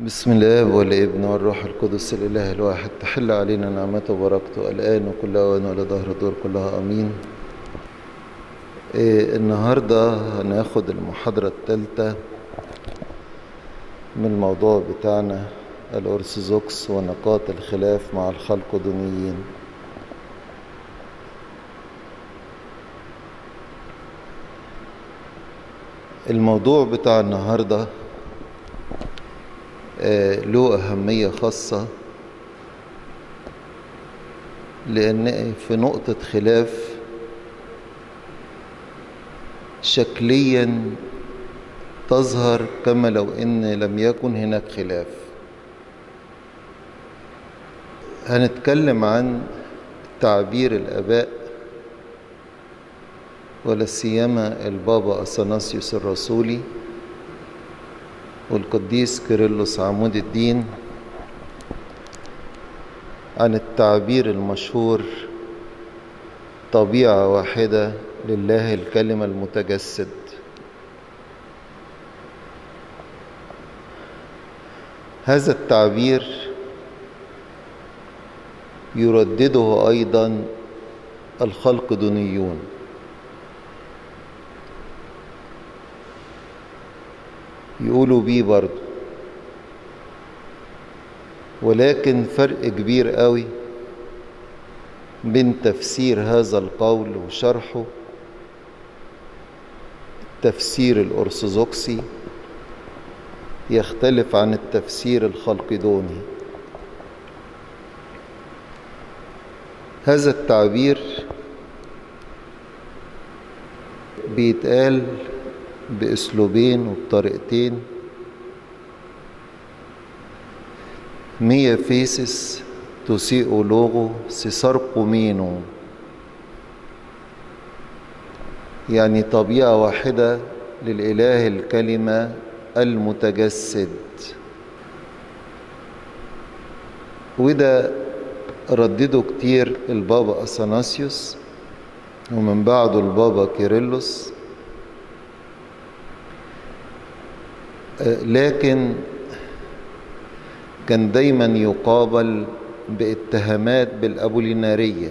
بسم الله والابن والروح القدس الإله الواحد تحل علينا نعمته وبركته الآن وكل أوان ولدهر الدور كلها آمين. النهاردة هناخد المحاضرة الثالثة من الموضوع بتاعنا الأرثوذكس ونقاط الخلاف مع الخلقدونيين. الموضوع بتاع النهاردة له أهمية خاصة، لأن في نقطة خلاف شكليا تظهر كما لو إن لم يكن هناك خلاف. هنتكلم عن تعبير الآباء ولا سيما البابا أثناسيوس الرسولي والقديس كيرلس عمود الدين عن التعبير المشهور طبيعة واحدة لله الكلمة المتجسد. هذا التعبير يردده أيضا الخلقدونيون، يقولوا بيه برضو، ولكن فرق كبير قوي بين تفسير هذا القول وشرحه. التفسير الأرثوذكسي يختلف عن التفسير الخلقدوني. هذا التعبير بيتقال بأسلوبين وبطريقتين: مية فيسس تسيء لوغو سيسارقو مينو، يعني طبيعة واحدة للإله الكلمة المتجسد. وده ردده كتير البابا أثناسيوس ومن بعده البابا كيرلس، لكن كان دايما يقابل باتهامات بالأبولينارية.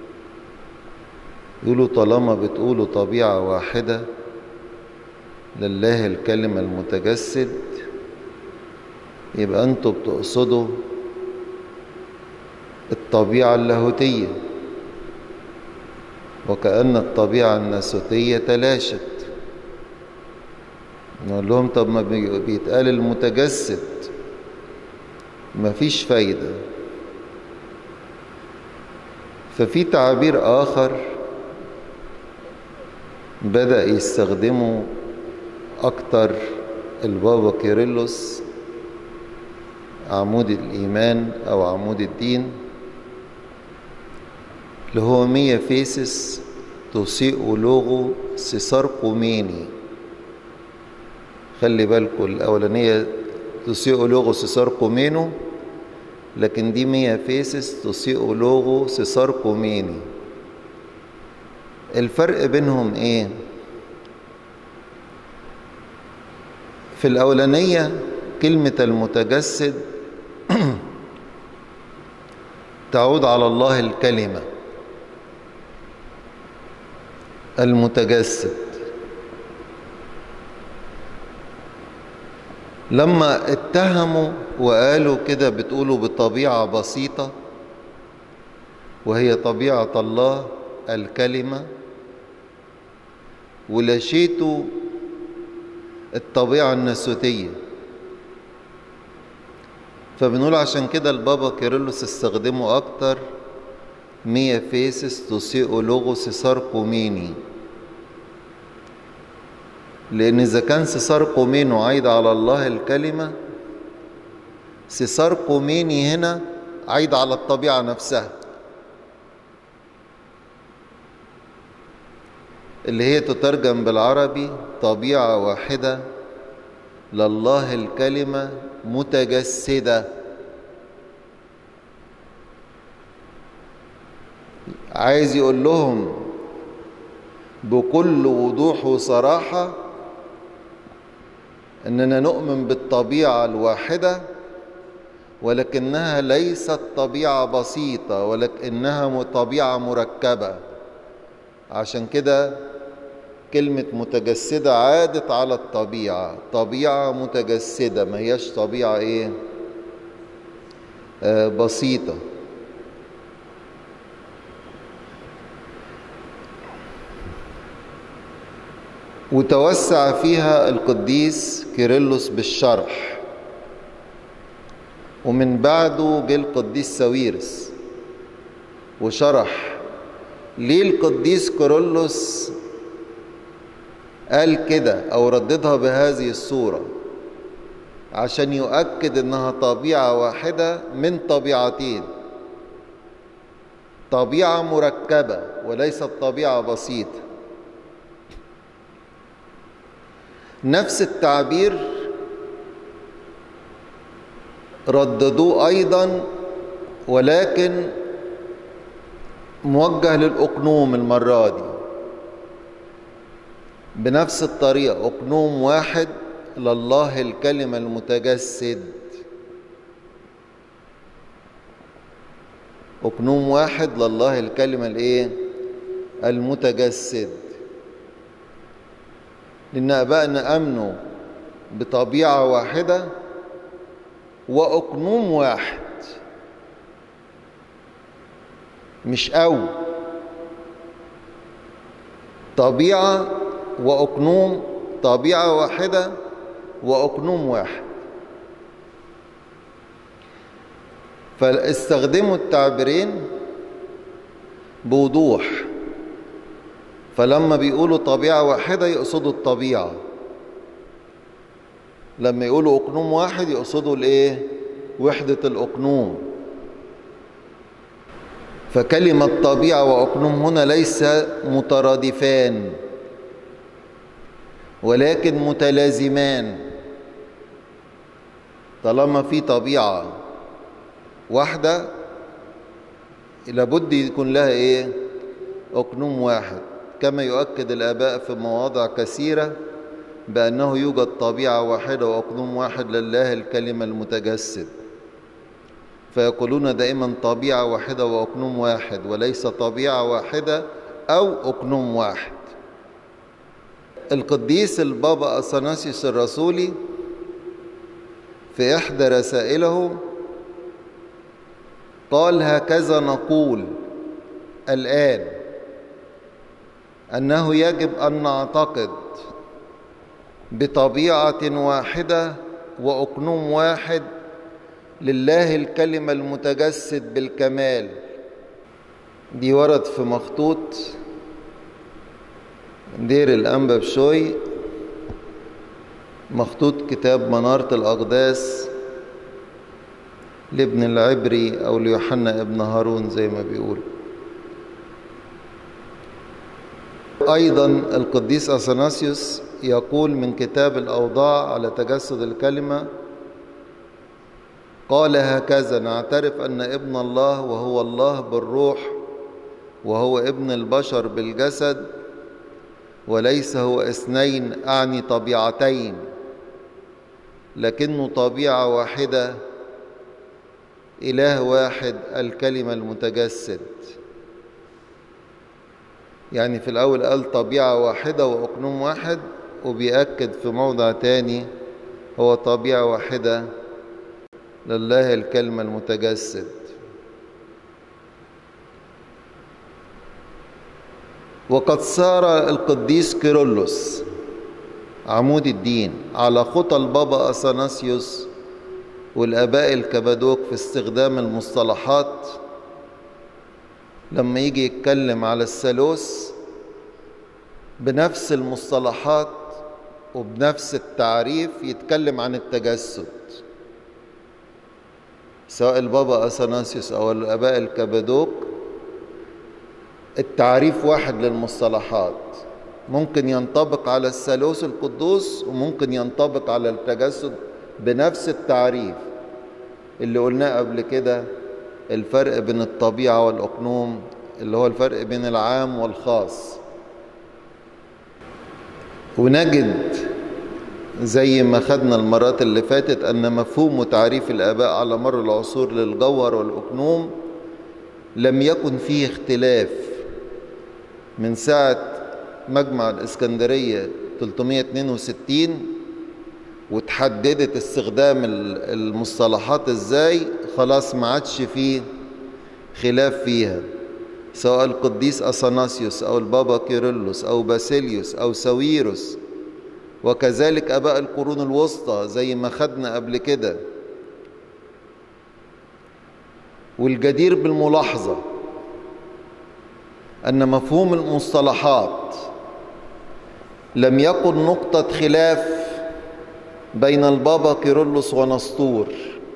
يقولوا طالما بتقولوا طبيعة واحدة لله الكلمة المتجسد يبقى أنتوا بتقصدوا الطبيعة اللاهوتية، وكأن الطبيعة الناسوتية تلاشت. نقول لهم طب ما بيتقال المتجسد، مفيش فايدة. ففي تعبير آخر بدأ يستخدمه أكتر البابا كيرلس، عمود الإيمان أو عمود الدين، اللي هو مية فيسس تسيء لوغو سيسارقو ميني. خلي بالكم الأولانية تسيء لوغو سيسارقو مينو، لكن دي مية فيسس تسيء لوغو سيسارقو ميني. الفرق بينهم ايه؟ في الأولانية كلمة المتجسد تعود على الله الكلمة المتجسد. لما اتهموا وقالوا كده بتقولوا بطبيعة بسيطة وهي طبيعة الله الكلمة، ولاشيتوا الطبيعة الناسوتية، فبنقول عشان كده البابا كيرلس استخدموا أكتر مية فيسس تسيء لوغو سيسارقو ميني، لأن إذا كان سيسارقو مينو عايد على الله الكلمة، سيسارقو ميني هنا عايد على الطبيعة نفسها، اللي هي تترجم بالعربي طبيعة واحدة لله الكلمة متجسدة. عايز يقول لهم بكل وضوح وصراحة أننا نؤمن بالطبيعة الواحدة ولكنها ليست طبيعة بسيطة، ولكنها طبيعة مركبة. عشان كده كلمة متجسدة عادت على الطبيعة، طبيعة متجسدة، ما هيش طبيعة ايه بسيطة. وتوسع فيها القديس كيرلس بالشرح، ومن بعده جه القديس ساويرس وشرح. ليه القديس كيرلس قال كده أو رددها بهذه الصورة؟ عشان يؤكد إنها طبيعة واحدة من طبيعتين، طبيعة مركبة وليست طبيعة بسيطة. نفس التعبير رددوه أيضا، ولكن موجه للأقنوم المرة دي بنفس الطريقة. أقنوم واحد لله الكلمة المتجسد، أقنوم واحد لله الكلمة الايه المتجسد. لأن آبائنا آمنوا بطبيعة واحدة وأقنوم واحد، مش أو طبيعة وأقنوم، طبيعة واحدة وأقنوم واحد. فاستخدموا التعبيرين بوضوح. فلما بيقولوا طبيعة واحدة يقصدوا الطبيعة، لما يقولوا أقنوم واحد يقصدوا الايه وحدة الأقنوم. فكلمة طبيعة وأقنوم هنا ليس مترادفان، ولكن متلازمان. طالما في طبيعة واحدة لابد يكون لها ايه أقنوم واحد، كما يؤكد الآباء في مواضع كثيرة بأنه يوجد طبيعة واحدة وأقنوم واحد لله الكلمة المتجسد. فيقولون دائما طبيعة واحدة وأقنوم واحد، وليس طبيعة واحدة أو أقنوم واحد. القديس البابا أثناسيوس الرسولي في إحدى رسائله قال: هكذا نقول الآن أنه يجب أن نعتقد بطبيعة واحدة وأقنوم واحد لله الكلمة المتجسد بالكمال. دي ورد في مخطوط دير الأنبا بشوي، مخطوط كتاب منارة الأقداس لابن العبري أو ليوحنا ابن هارون زي ما بيقول. أيضا القديس أثناسيوس يقول من كتاب الأوضاع على تجسد الكلمة، قال: هكذا نعترف أن ابن الله وهو الله بالروح وهو ابن البشر بالجسد، وليس هو اثنين أعني طبيعتين، لكنه طبيعة واحدة، إله واحد الكلمة المتجسد. يعني في الأول قال طبيعة واحدة وأقنوم واحد، وبيأكد في موضع تاني هو طبيعة واحدة لله الكلمة المتجسد. وقد سار القديس كيرلس عمود الدين على خطى البابا أثناسيوس والآباء الكبادوك في استخدام المصطلحات. لما يجي يتكلم على الثالوث بنفس المصطلحات وبنفس التعريف يتكلم عن التجسد، سواء البابا أثناسيوس أو الآباء الكبادوك. التعريف واحد للمصطلحات، ممكن ينطبق على الثالوث القدوس وممكن ينطبق على التجسد بنفس التعريف اللي قلناه قبل كده، الفرق بين الطبيعة والأقنوم اللي هو الفرق بين العام والخاص. ونجد زي ما خدنا المرات اللي فاتت أن مفهوم وتعريف الآباء على مر العصور للجوهر والأقنوم لم يكن فيه اختلاف من ساعة مجمع الإسكندرية 362 وتحددت استخدام المصطلحات ازاي، خلاص ما عادش فيه خلاف فيها، سواء القديس أثناسيوس أو البابا كيرلس أو باسيليوس أو ساويروس، وكذلك آباء القرون الوسطى زي ما خدنا قبل كده. والجدير بالملاحظة أن مفهوم المصطلحات لم يكن نقطة خلاف بين البابا كيرلس ونسطور.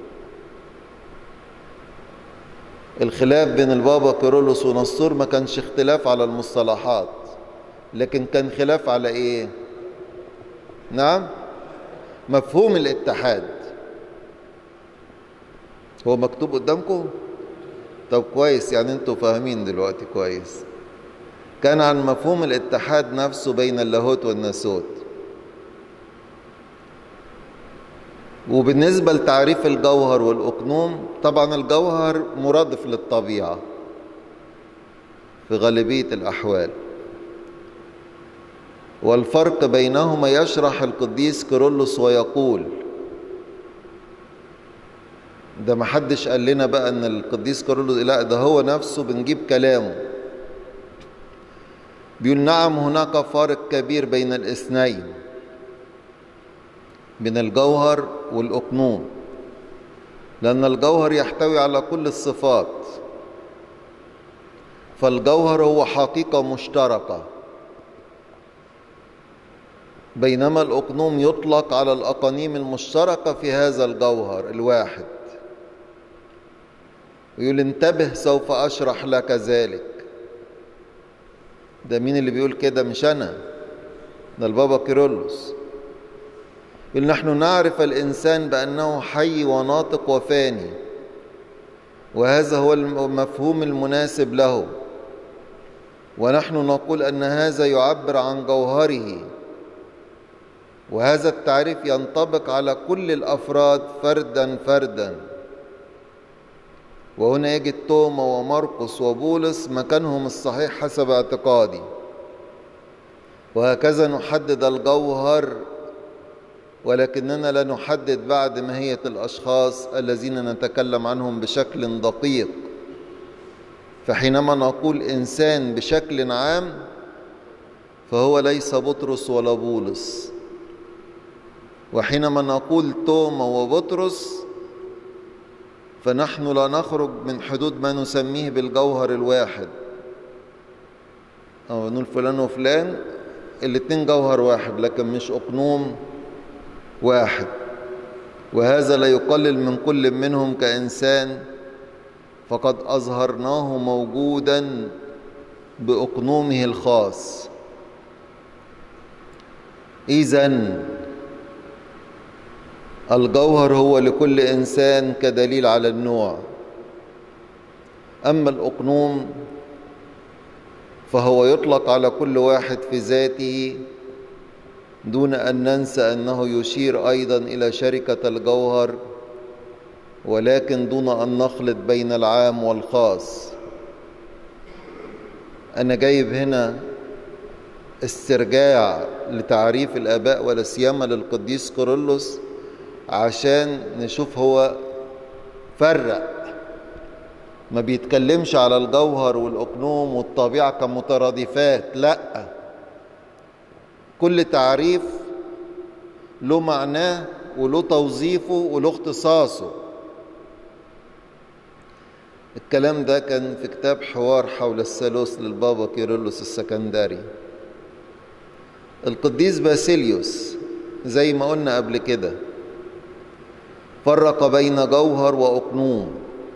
الخلاف بين البابا كيرلس ونسطور ما كانش اختلاف على المصطلحات، لكن كان خلاف على ايه؟ نعم، مفهوم الاتحاد. هو مكتوب قدامكم؟ طب كويس، يعني انتوا فاهمين دلوقتي كويس. كان عن مفهوم الاتحاد نفسه بين اللاهوت والناسوت. وبالنسبة لتعريف الجوهر والأقنوم، طبعا الجوهر مرادف للطبيعة في غالبية الأحوال، والفرق بينهما يشرح القديس كيرلس ويقول، ده محدش قال لنا بقى ان القديس كيرلس، لا ده هو نفسه بنجيب كلامه، بيقول نعم هناك فارق كبير بين الاثنين، بين الجوهر والأقنوم، لأن الجوهر يحتوي على كل الصفات، فالجوهر هو حقيقة مشتركة، بينما الأقنوم يطلق على الأقانيم المشتركة في هذا الجوهر الواحد. ويقول انتبه سوف أشرح لك ذلك. ده مين اللي بيقول كده؟ مش أنا، ده البابا كيرلس. يقول نحن نعرف الإنسان بأنه حي وناطق وفاني، وهذا هو المفهوم المناسب له، ونحن نقول أن هذا يعبر عن جوهره، وهذا التعريف ينطبق على كل الأفراد فردا فردا. وهنا يجد توما ومرقس وبولس مكانهم الصحيح حسب اعتقادي، وهكذا نحدد الجوهر، ولكننا لا نحدد بعد ماهية الأشخاص الذين نتكلم عنهم بشكل دقيق. فحينما نقول إنسان بشكل عام فهو ليس بطرس ولا بولس، وحينما نقول توما وبطرس فنحن لا نخرج من حدود ما نسميه بالجوهر الواحد، أو نقول فلان وفلان الاتنين جوهر واحد لكن مش أقنوم واحد، وهذا لا يقلل من كل منهم كإنسان، فقد أظهرناه موجودا بأقنومه الخاص. إذن الجوهر هو لكل إنسان كدليل على النوع، أما الأقنوم فهو يطلق على كل واحد في ذاته، دون أن ننسى أنه يشير أيضا إلى شركة الجوهر، ولكن دون أن نخلط بين العام والخاص. أنا جايب هنا استرجاع لتعريف الآباء ولا سيما للقديس كيرلس عشان نشوف هو فرق، ما بيتكلمش على الجوهر والأقنوم والطبيعة كمترادفات، لأ، كل تعريف له معناه وله توظيفه وله اختصاصه. الكلام ده كان في كتاب حوار حول الثالوث للبابا كيرلس السكندري. القديس باسيليوس زي ما قلنا قبل كده فرق بين جوهر وأقنوم،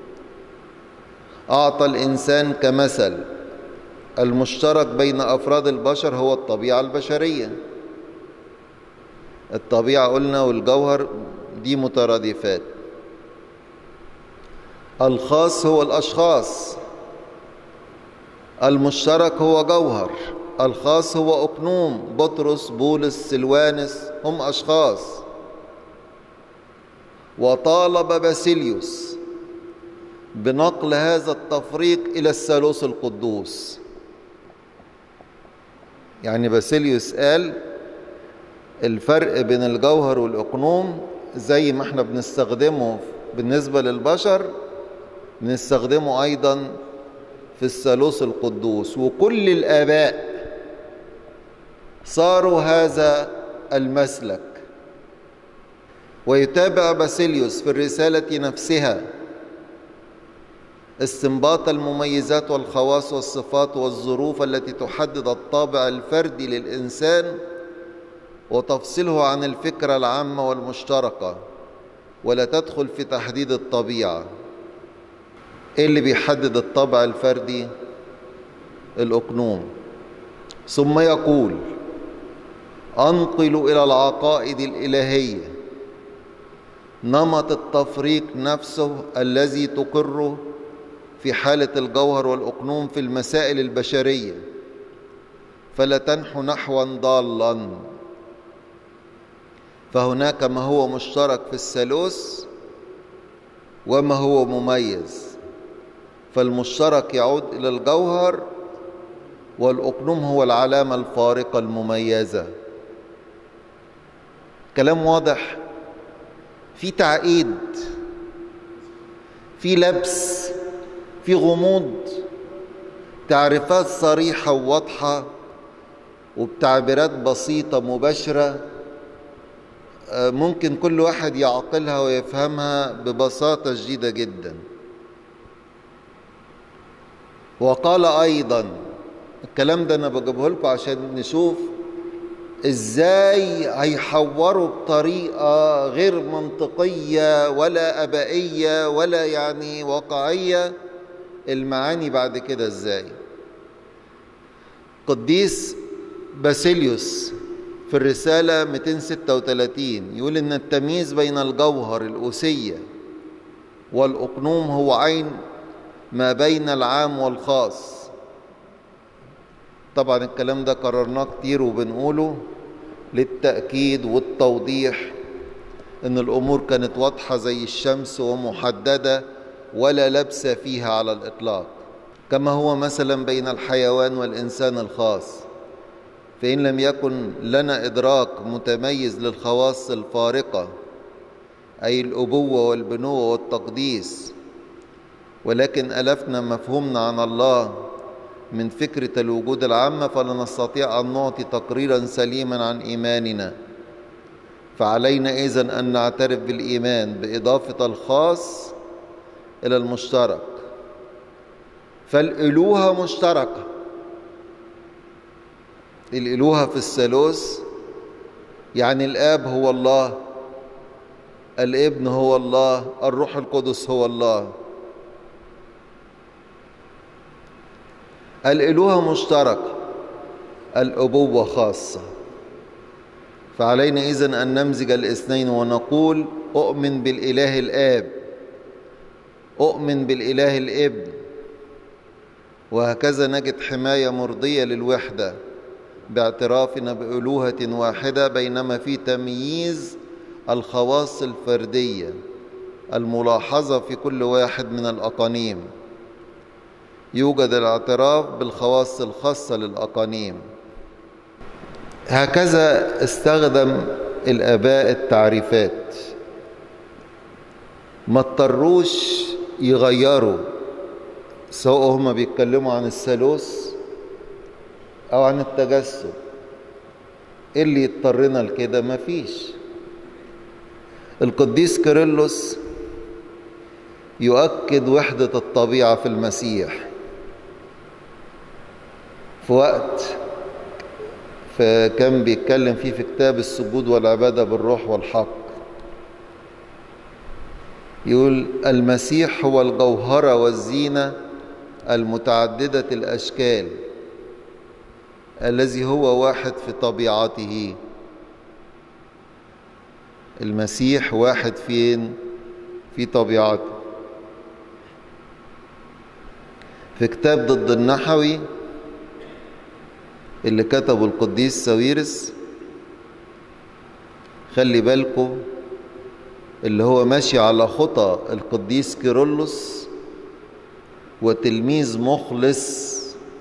أعطى الإنسان كمثل المشترك بين أفراد البشر هو الطبيعة البشرية. الطبيعة قلنا والجوهر دي مترادفات. الخاص هو الأشخاص، المشترك هو جوهر، الخاص هو أقنوم، بطرس، بولس، سلوانس، هم أشخاص. وطالب باسيليوس بنقل هذا التفريق إلى الثالوث القدوس. يعني باسيليوس قال الفرق بين الجوهر والأقنوم زي ما احنا بنستخدمه بالنسبة للبشر بنستخدمه أيضا في الثالوث القدوس. وكل الآباء صاروا هذا المسلك. ويتابع باسيليوس في الرسالة نفسها استنباط المميزات والخواص والصفات والظروف التي تحدد الطابع الفردي للإنسان وتفصله عن الفكرة العامة والمشتركة، ولا تدخل في تحديد الطبيعة. إيه اللي بيحدد الطابع الفردي؟ الأقنوم. ثم يقول: أنقل إلى العقائد الإلهية نمط التفريق نفسه الذي تقره في حالة الجوهر والأقنوم في المسائل البشرية، فلا تنحو نحوا ضالا. فهناك ما هو مشترك في الثالوث وما هو مميز، فالمشترك يعود إلى الجوهر والأقنوم هو العلامة الفارقة المميزة. كلام واضح، في تعقيد، في لبس، في غموض، تعريفات صريحة وواضحة وبتعبيرات بسيطة مباشرة ممكن كل واحد يعقلها ويفهمها ببساطة شديدة جدا. وقال أيضا، الكلام ده أنا بجيبه لكم عشان نشوف إزاي هيحوروا بطريقة غير منطقية ولا أبائية ولا يعني واقعية المعاني بعد كده إزاي. قديس باسيليوس في الرسالة 236 يقول إن التمييز بين الجوهر الأسية والأقنوم هو عين ما بين العام والخاص. طبعا الكلام ده قررناه كتير وبنقوله للتأكيد والتوضيح إن الأمور كانت واضحة زي الشمس ومحددة ولا لبس فيها على الإطلاق. كما هو مثلا بين الحيوان والإنسان الخاص، فإن لم يكن لنا إدراك متميز للخواص الفارقة أي الأبوة والبنوة والتقديس، ولكن ألفنا مفهومنا عن الله من فكرة الوجود العامة، فلا نستطيع أن نعطي تقريرا سليما عن إيماننا. فعلينا إذن أن نعترف بالإيمان بإضافة الخاص إلى المشترك. فالإلوهة مشتركة، الإلوهة في الثالوث يعني الآب هو الله، الابن هو الله، الروح القدس هو الله. الإلوهة مشتركة، الأبوة خاصة. فعلينا إذن أن نمزج الاثنين ونقول أؤمن بالإله الآب، أؤمن بالإله الابن، وهكذا نجد حماية مرضية للوحدة باعترافنا بألوهة واحدة، بينما في تمييز الخواص الفردية الملاحظة في كل واحد من الأقانيم. يوجد الاعتراف بالخواص الخاصة للأقانيم. هكذا استخدم الآباء التعريفات، ما اضطروش يغيروا، سواء هم بيتكلموا عن الثالوث أو عن التجسد. إيه اللي يضطرنا لكده؟ مفيش. القديس كيرلس يؤكد وحدة الطبيعة في المسيح في وقت فكان بيتكلم فيه في كتاب السجود والعبادة بالروح والحق. يقول المسيح هو الجوهرة والزينة المتعددة الأشكال الذي هو واحد في طبيعته. المسيح واحد فين؟ في طبيعته. في كتاب ضد النحوي اللي كتبه القديس ساويرس خلي بالكم اللي هو ماشي على خطى القديس كيرلس وتلميذ مخلص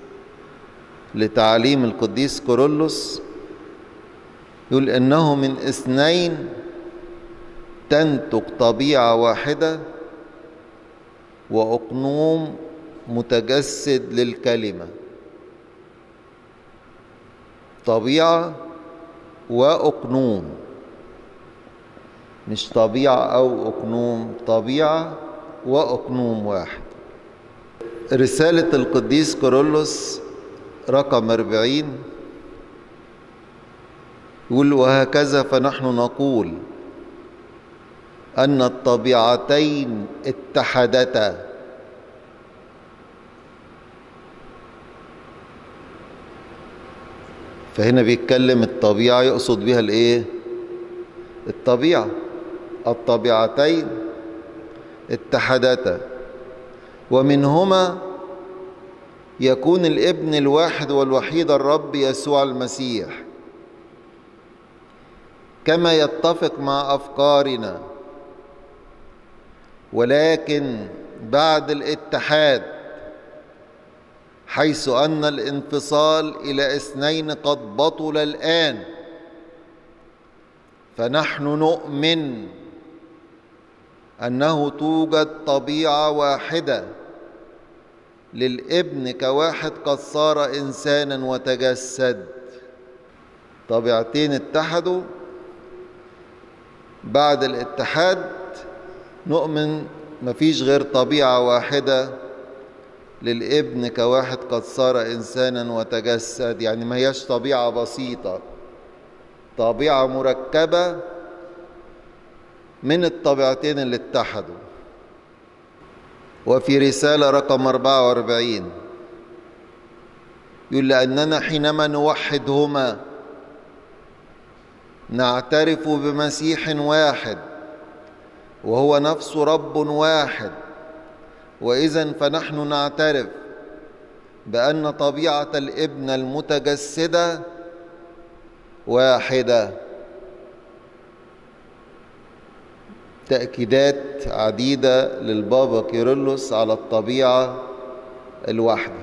لتعليم القديس كيرلس، يقول إنه من اثنين تنتج طبيعة واحدة وأقنوم متجسد للكلمة. طبيعة وأقنوم، مش طبيعة أو أقنوم، طبيعة وأقنوم واحد. رسالة القديس كيرلس رقم 40 يقول: وهكذا فنحن نقول أن الطبيعتين اتحدتا. فهنا بيتكلم الطبيعة يقصد بها الايه؟ الطبيعة. الطبيعتين اتحدتا ومنهما يكون الابن الواحد والوحيد الرب يسوع المسيح، كما يتفق مع أفكارنا، ولكن بعد الاتحاد، حيث أن الانفصال إلى اثنين قد بطل الآن، فنحن نؤمن أنه توجد طبيعة واحدة للابن كواحد قد صار إنسانا وتجسد. طبيعتين اتحدوا، بعد الاتحاد نؤمن مفيش غير طبيعة واحدة للابن كواحد قد صار إنسانا وتجسد. يعني ما هياش طبيعة بسيطة، طبيعة مركبة من الطبيعتين اللي اتحدوا. وفي رسالة رقم 44 يقول: لأننا حينما نوحدهما نعترف بمسيح واحد وهو نفس رب واحد، وإذن فنحن نعترف بأن طبيعة الابن المتجسدة واحدة. تأكيدات عديدة للبابا كيرلس على الطبيعة الواحدة.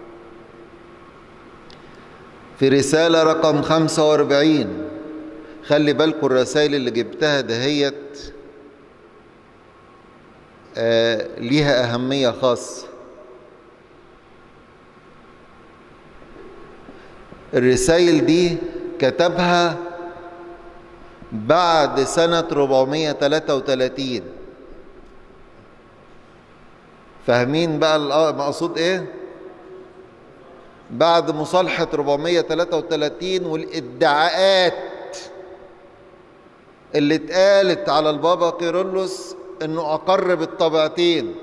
في رسالة رقم 45، خلي بالكم الرسائل اللي جبتها دهيت ليها أهمية خاصة. الرسائل دي كتبها بعد سنة 433. فاهمين بقى المقصود ايه؟ بعد مصالحة 433 والادعاءات اللي اتقالت على البابا كيرلس انه اقر بالطبيعتين،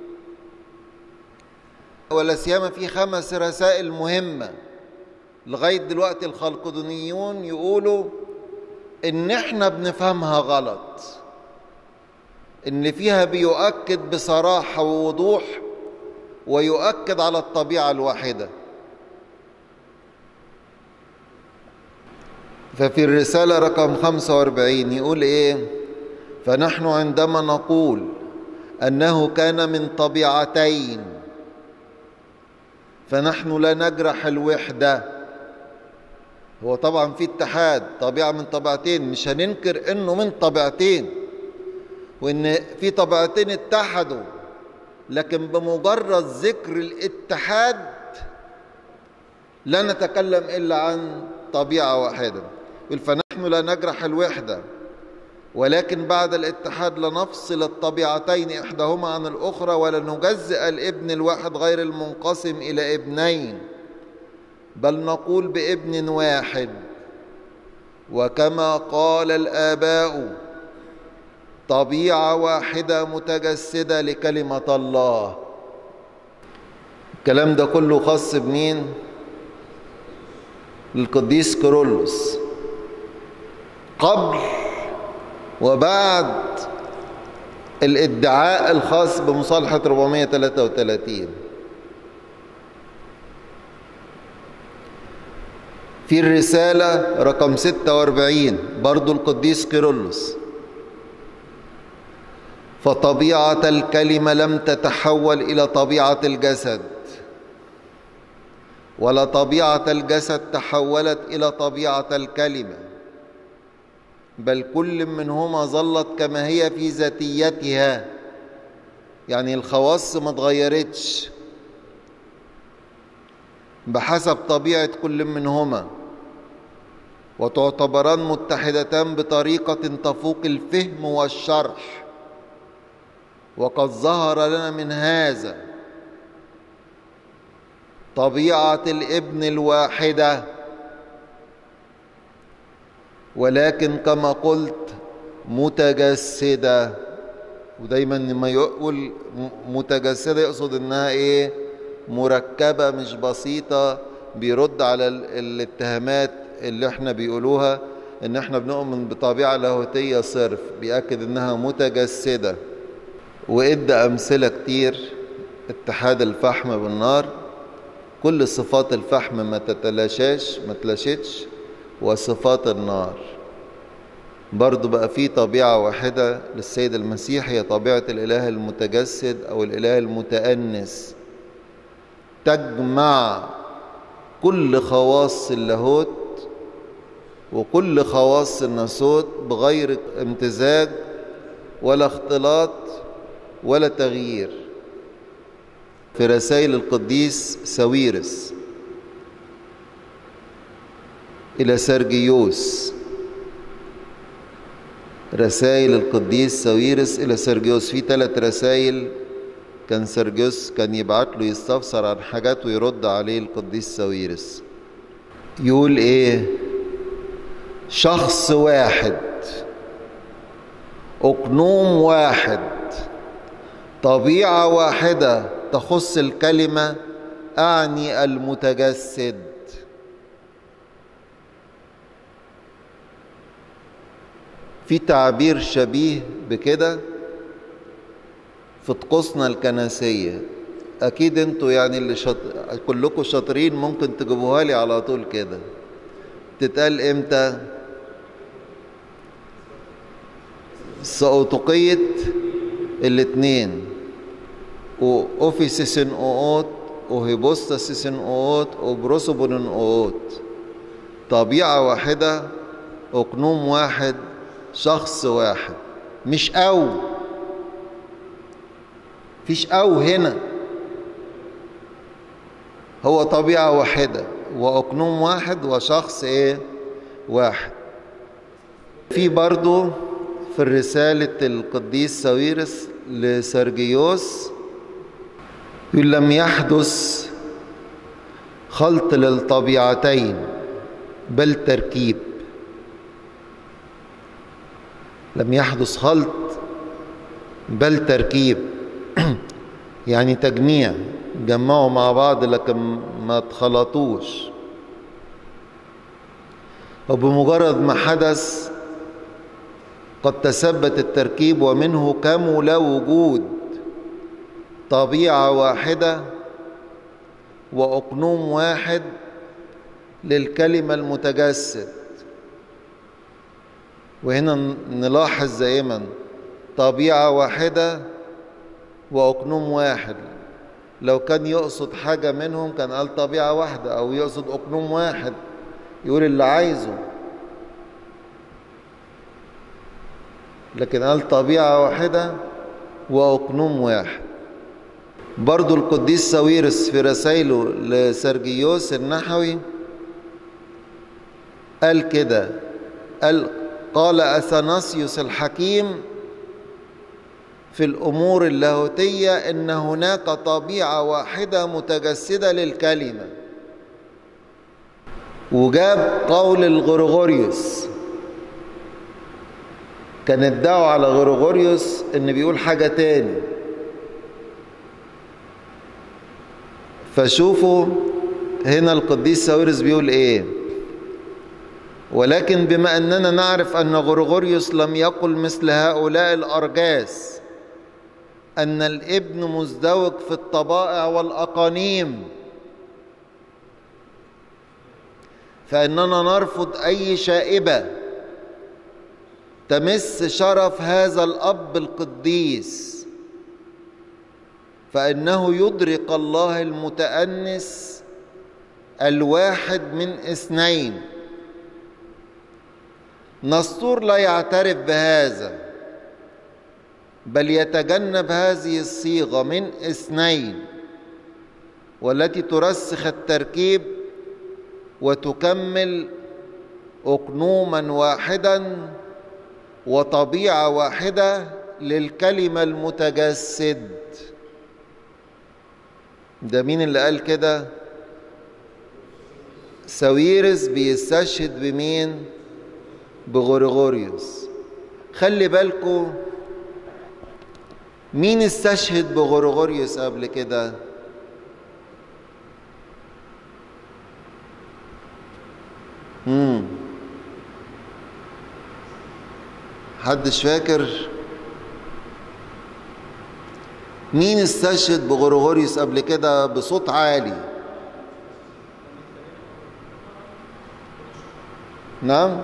ولا سيما في 5 رسائل مهمة لغاية دلوقتي الخلقدونيون يقولوا ان احنا بنفهمها غلط، ان فيها بيؤكد بصراحة ووضوح ويؤكد على الطبيعة الواحدة. ففي الرسالة رقم 45 يقول ايه؟ فنحن عندما نقول أنه كان من طبيعتين فنحن لا نجرح الوحدة. هو طبعا في اتحاد، طبيعة من طبيعتين، مش هننكر انه من طبيعتين وان في طبيعتين اتحدوا، لكن بمجرد ذكر الاتحاد لا نتكلم إلا عن طبيعة واحدة. فنحن لا نجرح الوحدة، ولكن بعد الاتحاد لا نفصل الطبيعتين إحداهما عن الأخرى، ولا نجزئ الابن الواحد غير المنقسم إلى ابنين، بل نقول بابن واحد. وكما قال الآباء طبيعة واحدة متجسدة لكلمة الله. الكلام ده كله خاص بمين؟ للقديس كيرلس، قبل وبعد الادعاء الخاص بمصالحة 433. في الرسالة رقم 46 برضو القديس كيرلس: فطبيعة الكلمة لم تتحول إلى طبيعة الجسد، ولا طبيعة الجسد تحولت إلى طبيعة الكلمة، بل كل منهما ظلت كما هي في ذاتيتها. يعني الخواص ما اتغيرتش بحسب طبيعة كل منهما، وتعتبران متحدتان بطريقة تفوق الفهم والشرح. وقد ظهر لنا من هذا طبيعة الابن الواحدة، ولكن كما قلت متجسدة. ودايما لما يقول متجسدة يقصد انها ايه؟ مركبة مش بسيطة. بيرد على الاتهامات اللي احنا بيقولوها ان احنا بنؤمن بطبيعة لاهوتية صرف، بيأكد انها متجسدة. وإدى أمثلة كتير: اتحاد الفحم بالنار، كل صفات الفحم ما تلاشتش، وصفات النار. برضو بقى في طبيعة واحدة للسيد المسيح، هي طبيعة الإله المتجسد أو الإله المتأنس، تجمع كل خواص اللاهوت وكل خواص الناسوت بغير امتزاج ولا اختلاط ولا تغيير. في رسائل القديس ساويرس إلى سرجيوس، رسائل القديس ساويرس إلى سرجيوس، في 3 رسائل كان سرجيوس كان يبعت له يستفسر عن حاجات ويرد عليه القديس ساويرس. يقول إيه؟ شخص واحد، أقنوم واحد، طبيعة واحدة تخص الكلمة، أعني المتجسد. في تعبير شبيه بكده في طقوسنا الكنسية، أكيد انتوا يعني اللي كلكم شاطرين ممكن تجيبوها لي على طول كده. تتقال امتى؟ سأوتقية الاثنين، وأوفيسيسن أوت وهيبوستاسيسن أوت وبروسوبون أوت. طبيعة واحدة، أقنوم واحد، شخص واحد. مش أو، فيش أو هنا، هو طبيعة واحدة وأقنوم واحد وشخص إيه؟ واحد. في برضو في الرسالة القديس ساويرس لسرجيوس يقول: لم يحدث خلط للطبيعتين بل تركيب. لم يحدث خلط بل تركيب يعني تجميع، جمعوا مع بعض لكن ما اتخلطوش. وبمجرد ما حدث قد تثبت التركيب، ومنه كمل وجود طبيعة واحدة وأقنوم واحد للكلمة المتجسد. وهنا نلاحظ دائما طبيعة واحدة وأقنوم واحد. لو كان يقصد حاجة منهم كان قال طبيعة واحدة، أو يقصد أقنوم واحد يقول اللي عايزه، لكن قال طبيعة واحدة وأقنوم واحد. برضو القديس ساويرس في رسائله لسرجيوس النحوي قال كده، قال أثناسيوس الحكيم في الأمور اللاهوتية إن هناك طبيعة واحدة متجسدة للكلمة. وجاب قول الغرغوريوس، كان ادعوا على غرغوريوس إن بيقول حاجة تاني. فشوفوا هنا القديس ساويرس بيقول إيه: ولكن بما أننا نعرف أن غرغوريوس لم يقل مثل هؤلاء الأرجاس أن الابن مزدوج في الطبائع والأقانيم، فإننا نرفض أي شائبة تمس شرف هذا الأب القديس، فإنه يدرك الله المتأنس الواحد من اثنين. نسطور لا يعترف بهذا، بل يتجنب هذه الصيغة من اثنين، والتي ترسخ التركيب وتكمل أقنوما واحدا وطبيعة واحدة للكلمة المتجسد. ده مين اللي قال كده؟ ساويرس بيستشهد بمين؟ بغريغوريوس. خلي بالكم، مين استشهد بغريغوريوس قبل كده؟ حدش فاكر؟ مين استشهد بغريغوريوس قبل كده بصوت عالي؟ نعم؟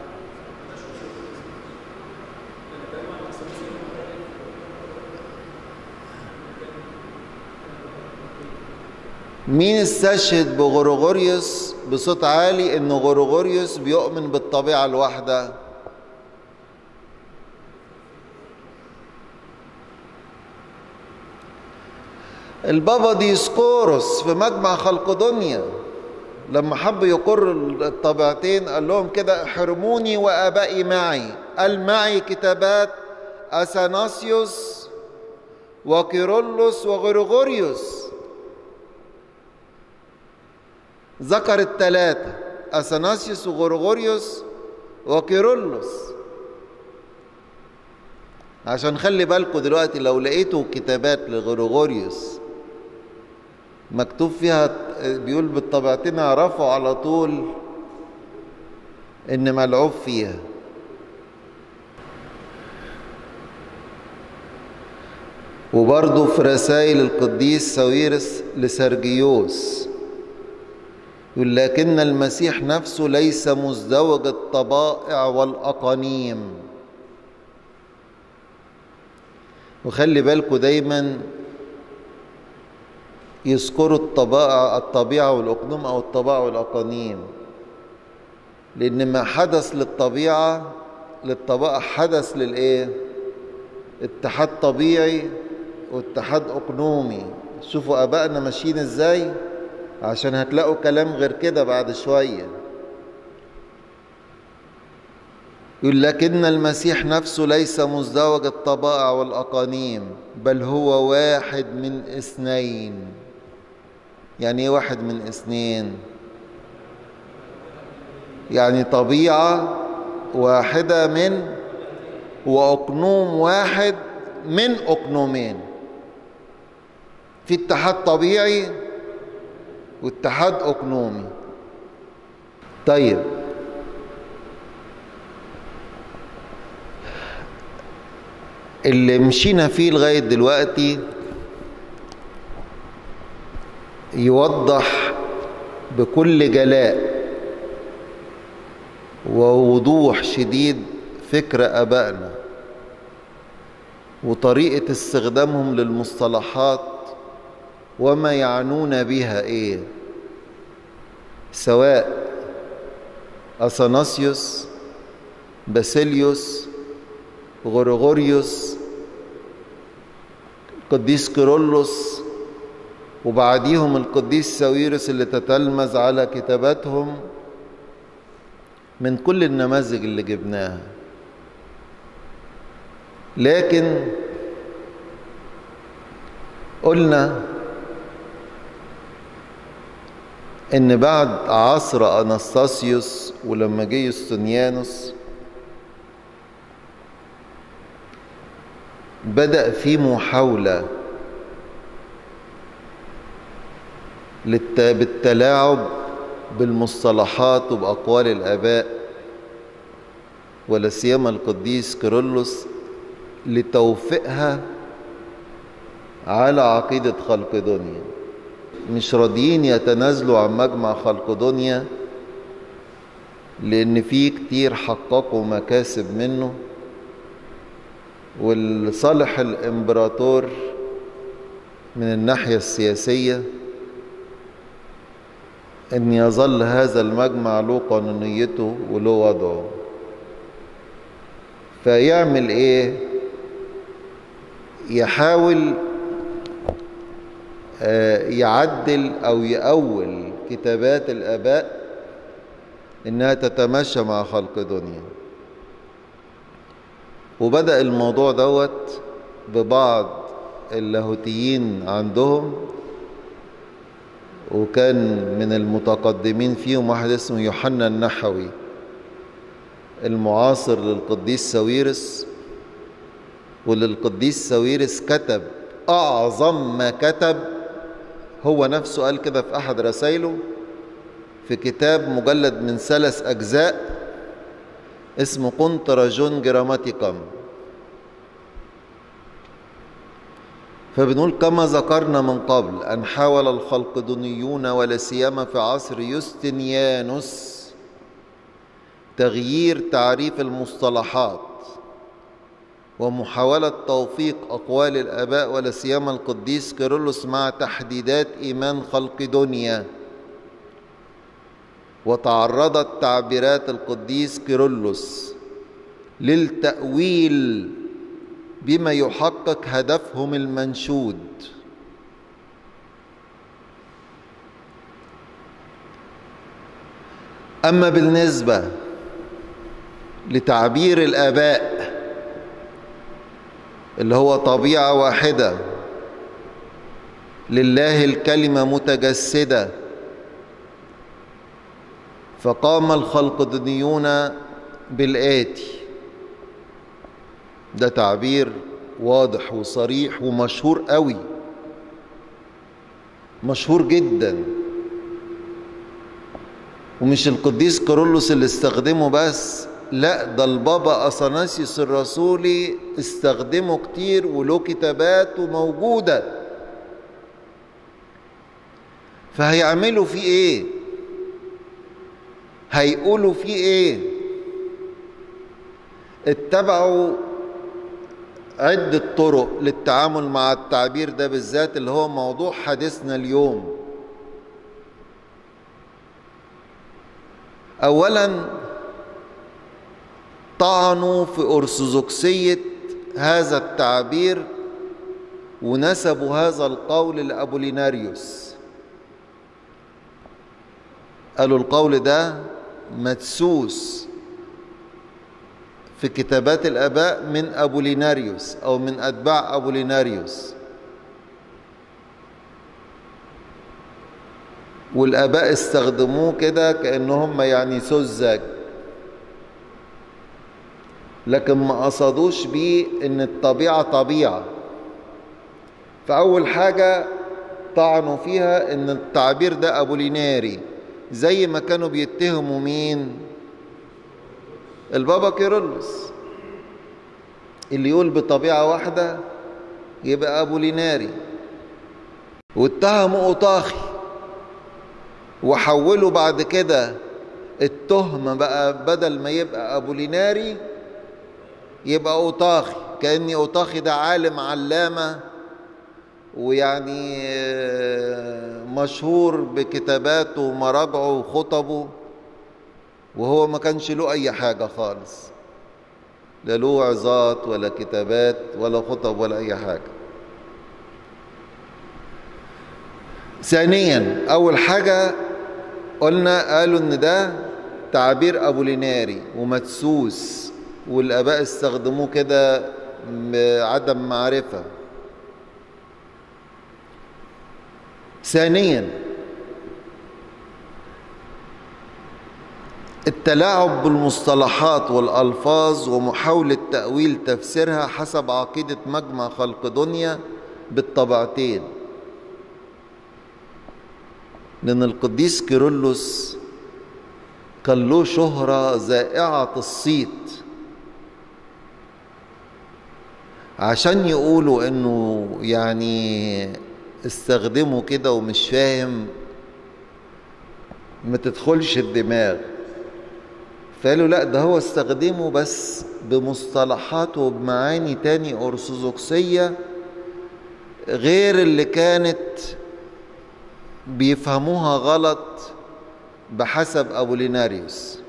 مين استشهد بغريغوريوس بصوت عالي إن غريغوريوس بيؤمن بالطبيعة الواحدة؟ البابا ديسقورس في مجمع خلقدونيا لما حب يقر الطبيعتين قال لهم كده: احرموني وآبائي معي. قال: معي كتابات أثناسيوس وكيرلس وغريغوريوس. ذكر الثلاثة: أثناسيوس وغريغوريوس وكيرلس. عشان خلي بالكم دلوقتي لو لقيتوا كتابات لغريغوريوس مكتوب فيها بيقول بالطبيعتين، اعرفوا على طول ان ملعوب فيها. وبرضه في رسائل القديس ساويرس لسرجيوس يقول: لكن المسيح نفسه ليس مزدوج الطبائع والأقانيم. وخلي بالكم دايما يذكروا الطبيعة والأقنوم أو الطبائع والأقانيم، لأن ما حدث للطبيعة للطبائع حدث للإيه؟ اتحاد طبيعي واتحاد أقنومي. شوفوا آبائنا ماشيين إزاي، عشان هتلاقوا كلام غير كده بعد شوية. يقول: لكن المسيح نفسه ليس مزدوج الطبائع والأقانيم، بل هو واحد من اثنين. يعني ايه واحد من اثنين؟ يعني طبيعة واحدة من وأقنوم واحد من أقنومين. في اتحاد طبيعي واتحاد أقنومي. طيب، اللي مشينا فيه لغاية دلوقتي يوضح بكل جلاء ووضوح شديد فكر آبائنا وطريقة استخدامهم للمصطلحات وما يعنون بها ايه، سواء أثناسيوس، باسيليوس، غريغوريوس، القديس كيرلس، وبعديهم القديس ساويرس اللي تتلمذ على كتاباتهم من كل النماذج اللي جبناها. لكن قلنا ان بعد عصر أنستاسيوس ولما جه يوستنيانوس بدأ في محاولة بالتلاعب بالمصطلحات وبأقوال الآباء، ولا سيما القديس كيرلس، لتوفيقها على عقيدة خلقدونيا. مش راضيين يتنازلوا عن مجمع خلقدونيا لأن في كتير حققوا مكاسب منه، والصالح الإمبراطور من الناحية السياسية أن يظل هذا المجمع له قانونيته وله وضعه. فيعمل إيه؟ يحاول يعدل أو يأول كتابات الآباء إنها تتماشى مع خلق دنيا. وبدأ الموضوع دوت ببعض اللاهوتيين عندهم، وكان من المتقدمين فيهم واحد اسمه يوحنا النحوي المعاصر للقديس ساويرس. وللقديس ساويرس كتب أعظم ما كتب، هو نفسه قال كده في أحد رسائله، في كتاب مجلد من 3 أجزاء اسمه كونتراجون جراماتيكم. فبنقول كما ذكرنا من قبل أن حاول الخلقدونيون ولا سيما في عصر يوستنيانوس تغيير تعريف المصطلحات ومحاولة توفيق أقوال الآباء ولا سيما القديس كيرلس مع تحديدات إيمان خلق دنيا. وتعرضت تعبيرات القديس كيرلس للتأويل بما يحقق هدفهم المنشود. أما بالنسبة لتعبير الآباء اللي هو طبيعة واحدة لله الكلمة متجسدة، فقام الخلقدونيون بالآتي. ده تعبير واضح وصريح ومشهور قوي، مشهور جدا، ومش القديس كيرلس اللي استخدمه بس، لا ده البابا أثناسيوس الرسولي استخدمه كتير وله كتابات وموجودة. فهيعملوا فيه ايه؟ هيقولوا فيه ايه؟ اتبعوا عدة طرق للتعامل مع التعبير ده بالذات اللي هو موضوع حديثنا اليوم. أولا طعنوا في أرثوذكسية هذا التعبير ونسبوا هذا القول لأبوليناريوس. قالوا القول ده مدسوس في كتابات الآباء من أبوليناريوس أو من أتباع أبوليناريوس، والآباء استخدموه كده كأنهم يعني سذج، لكن ما قصدوش بيه إن الطبيعة طبيعة. فأول حاجة طعنوا فيها إن التعبير ده أبوليناري، زي ما كانوا بيتهموا مين؟ البابا كيرلس اللي يقول بطبيعة واحدة يبقى أبوليناري. واتهموا أوطاخي وحولوا بعد كده التهمة بقى بدل ما يبقى أبوليناري يبقى أوطاخي، كأن أوطاخي ده عالم علامة ويعني مشهور بكتاباته ومراجعه وخطبه، وهو ما كانش له أي حاجة خالص، لا له عظات ولا كتابات ولا خطب ولا أي حاجة. ثانيا أول حاجة قلنا قالوا إن ده تعبير أبوليناري ومدسوس، والآباء استخدموه كده بعدم معرفة. ثانيا التلاعب بالمصطلحات والألفاظ ومحاولة تأويل تفسيرها حسب عقيدة مجمع خلق دنيا بالطبعتين. لأن القديس كيرلس كان له شهرة زائعة الصيت، عشان يقولوا إنه يعني استخدموا كده ومش فاهم، ما تدخلش الدماغ. فقالوا لا، ده هو استخدمه بس بمصطلحات وبمعاني تاني أرثوذكسية غير اللي كانت بيفهموها غلط بحسب أبوليناريوس.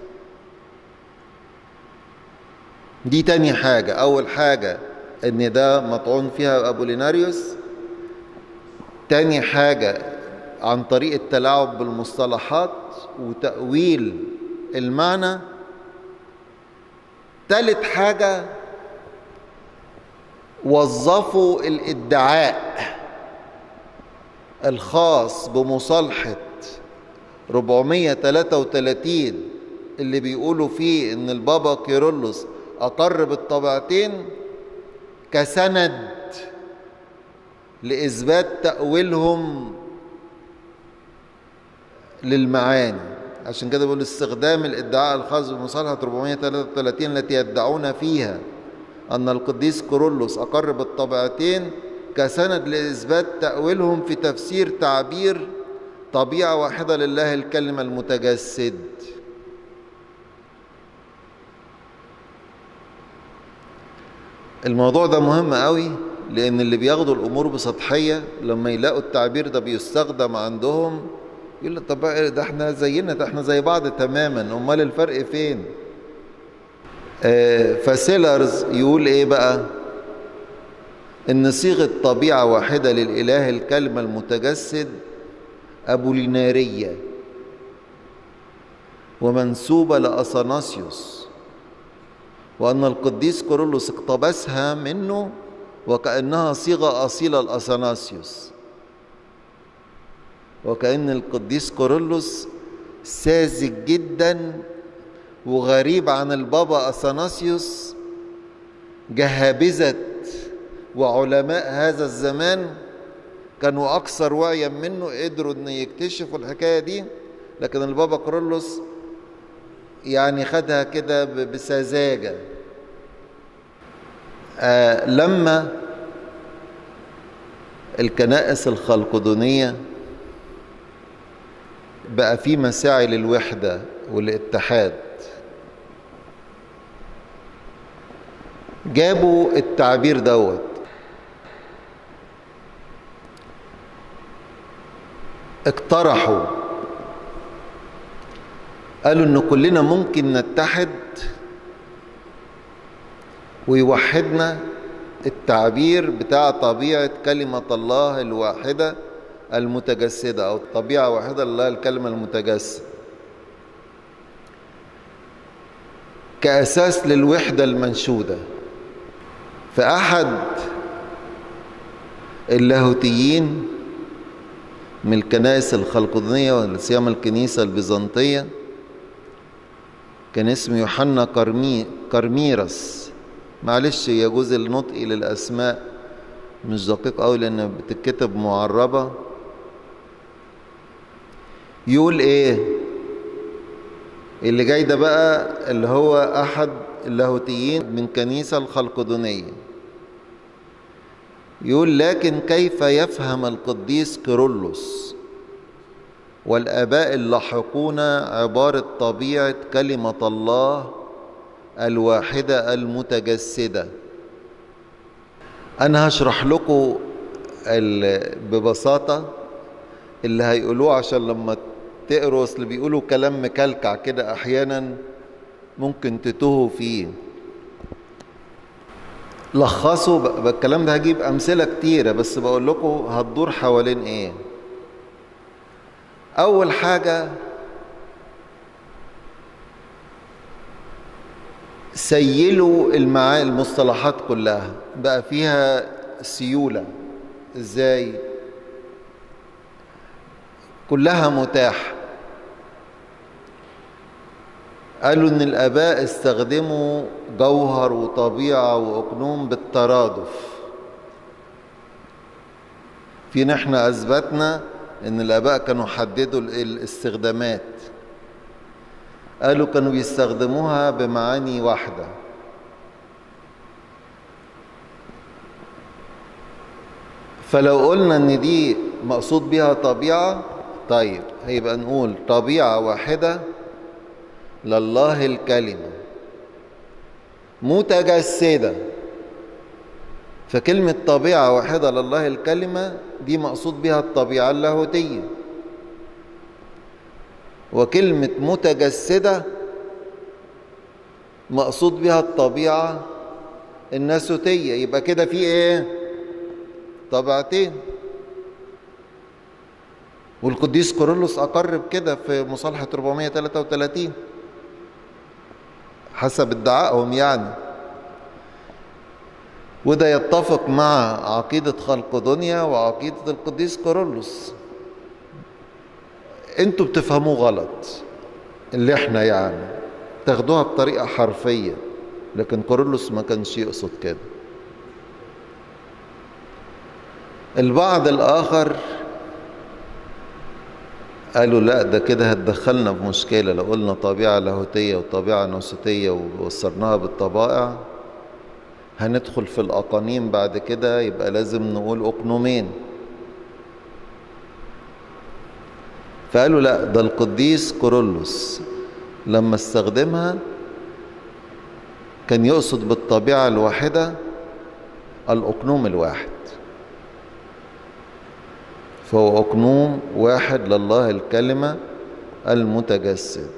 دي تاني حاجة. أول حاجة إن ده مطعون فيها أبوليناريوس. تاني حاجة عن طريق التلاعب بالمصطلحات وتأويل المعنى. تالت حاجة وظفوا الادعاء الخاص بمصالحة 433 اللي بيقولوا فيه إن البابا كيرلس أقر بالطبيعتين كسند لإثبات تأويلهم للمعاني. عشان كده بيقول استخدام الادعاء الخاص بمصالحة 433 التي يدعون فيها أن القديس كيرلس أقر بالطبيعتين كسند لإثبات تأويلهم في تفسير تعبير طبيعة واحدة لله الكلمة المتجسد. الموضوع ده مهم قوي، لأن اللي بياخدوا الأمور بسطحية لما يلاقوا التعبير ده بيستخدم عندهم يقول لك طب ده احنا زينا، ده احنا زي بعض تماما، امال الفرق فين؟ فسيلرز يقول ايه بقى؟ ان صيغة طبيعة واحدة للإله الكلمة المتجسد أبولينارية ومنسوبة لأثناسيوس، وأن القديس كيرلس اقتبسها منه وكأنها صيغة أصيلة لأثناسيوس، وكأن القديس كيرلس ساذج جدا وغريب عن البابا أثناسيوس. جهابذة وعلماء هذا الزمان كانوا أكثر وعيا منه، قدروا أن يكتشفوا الحكاية دي، لكن البابا كيرلس يعني خدها كده بسذاجة. لما الكنائس الخلقدونية بقى في مساعي للوحدة والاتحاد، جابوا التعبير دوت، اقترحوا قالوا ان كلنا ممكن نتحد ويوحدنا التعبير بتاع طبيعة كلمة الله الواحدة المتجسدة، أو طبيعة واحدة لله الكلمة المتجسد، كأساس للوحدة المنشودة. فأحد اللاهوتيين من الكنائس الخلقدونية ولا سيما الكنيسة البيزنطية كان اسمه يوحنا كرميرس، معلش يجوز النطق للأسماء مش دقيق قوي لأنها بتتكتب معربة. يقول ايه اللي جاي ده بقى؟ اللي هو أحد اللاهوتيين من كنيسة الخلقدونية، يقول لكن كيف يفهم القديس كيرلس والآباء اللاحقون عبارة طبيعة كلمة الله الواحدة المتجسدة؟ أنا هشرح لكم ببساطة اللي هيقولوه عشان لما تقروا، أصل بيقولوا كلام مكلكع كده أحيانا ممكن تتوهوا فيه. لخصوا بالكلام ده، هجيب أمثلة كتيرة بس بقول لكم هتدور حوالين إيه. أول حاجة سيلوا المصطلحات كلها، بقى فيها سيولة. إزاي؟ كلها متاحة. قالوا إن الآباء استخدموا جوهر وطبيعة وأقنوم بالترادف. فينا احنا أثبتنا إن الآباء كانوا حددوا الاستخدامات، قالوا كانوا بيستخدموها بمعاني واحدة. فلو قلنا إن دي مقصود بها طبيعة، طيب هيبقى نقول طبيعة واحدة لله الكلمة متجسدة. فكلمة طبيعة واحدة لله الكلمة دي مقصود بها الطبيعة اللاهوتية، وكلمة متجسدة مقصود بها الطبيعة الناسوتية. يبقى كده في ايه؟ طبيعتين. والقديس كورولوس أقر بكده في مصالحة 433 حسب ادعائهم يعني، وده يتفق مع عقيدة خلقدونيا وعقيدة القديس كورولوس. انتوا بتفهموه غلط، اللي احنا يعني تاخدوها بطريقة حرفية، لكن كورولوس ما كانش يقصد كده. البعض الآخر قالوا لا، ده كده هتدخلنا في مشكلة، لو قلنا طبيعة لاهوتية وطبيعة ناسوتية ووصرناها بالطبائع هندخل في الأقانيم بعد كده، يبقى لازم نقول أقنومين. فقالوا لا، ده القديس كورولوس لما استخدمها كان يقصد بالطبيعة الواحدة الأقنوم الواحد، فهو أقنوم واحد لله الكلمة المتجسد.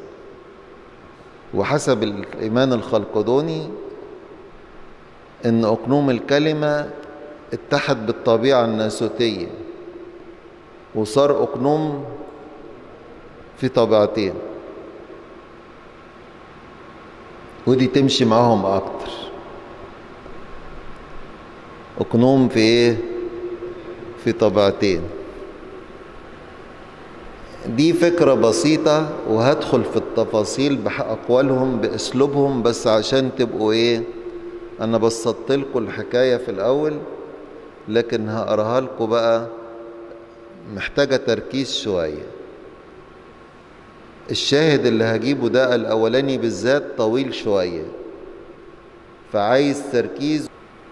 وحسب الإيمان الخلقدوني إن أقنوم الكلمة اتحد بالطبيعة الناسوتية وصار أقنوم في طبيعتين، ودي تمشي معاهم أكتر. أقنوم في إيه؟ في طبيعتين. دي فكرة بسيطة، وهدخل في التفاصيل بأقوالهم بأسلوبهم، بس عشان تبقوا إيه، أنا بسطت لكم الحكاية في الأول، لكن هقراها لكم بقى محتاجة تركيز شوية. الشاهد اللي هجيبه ده الأولاني بالذات طويل شوية، فعايز تركيز.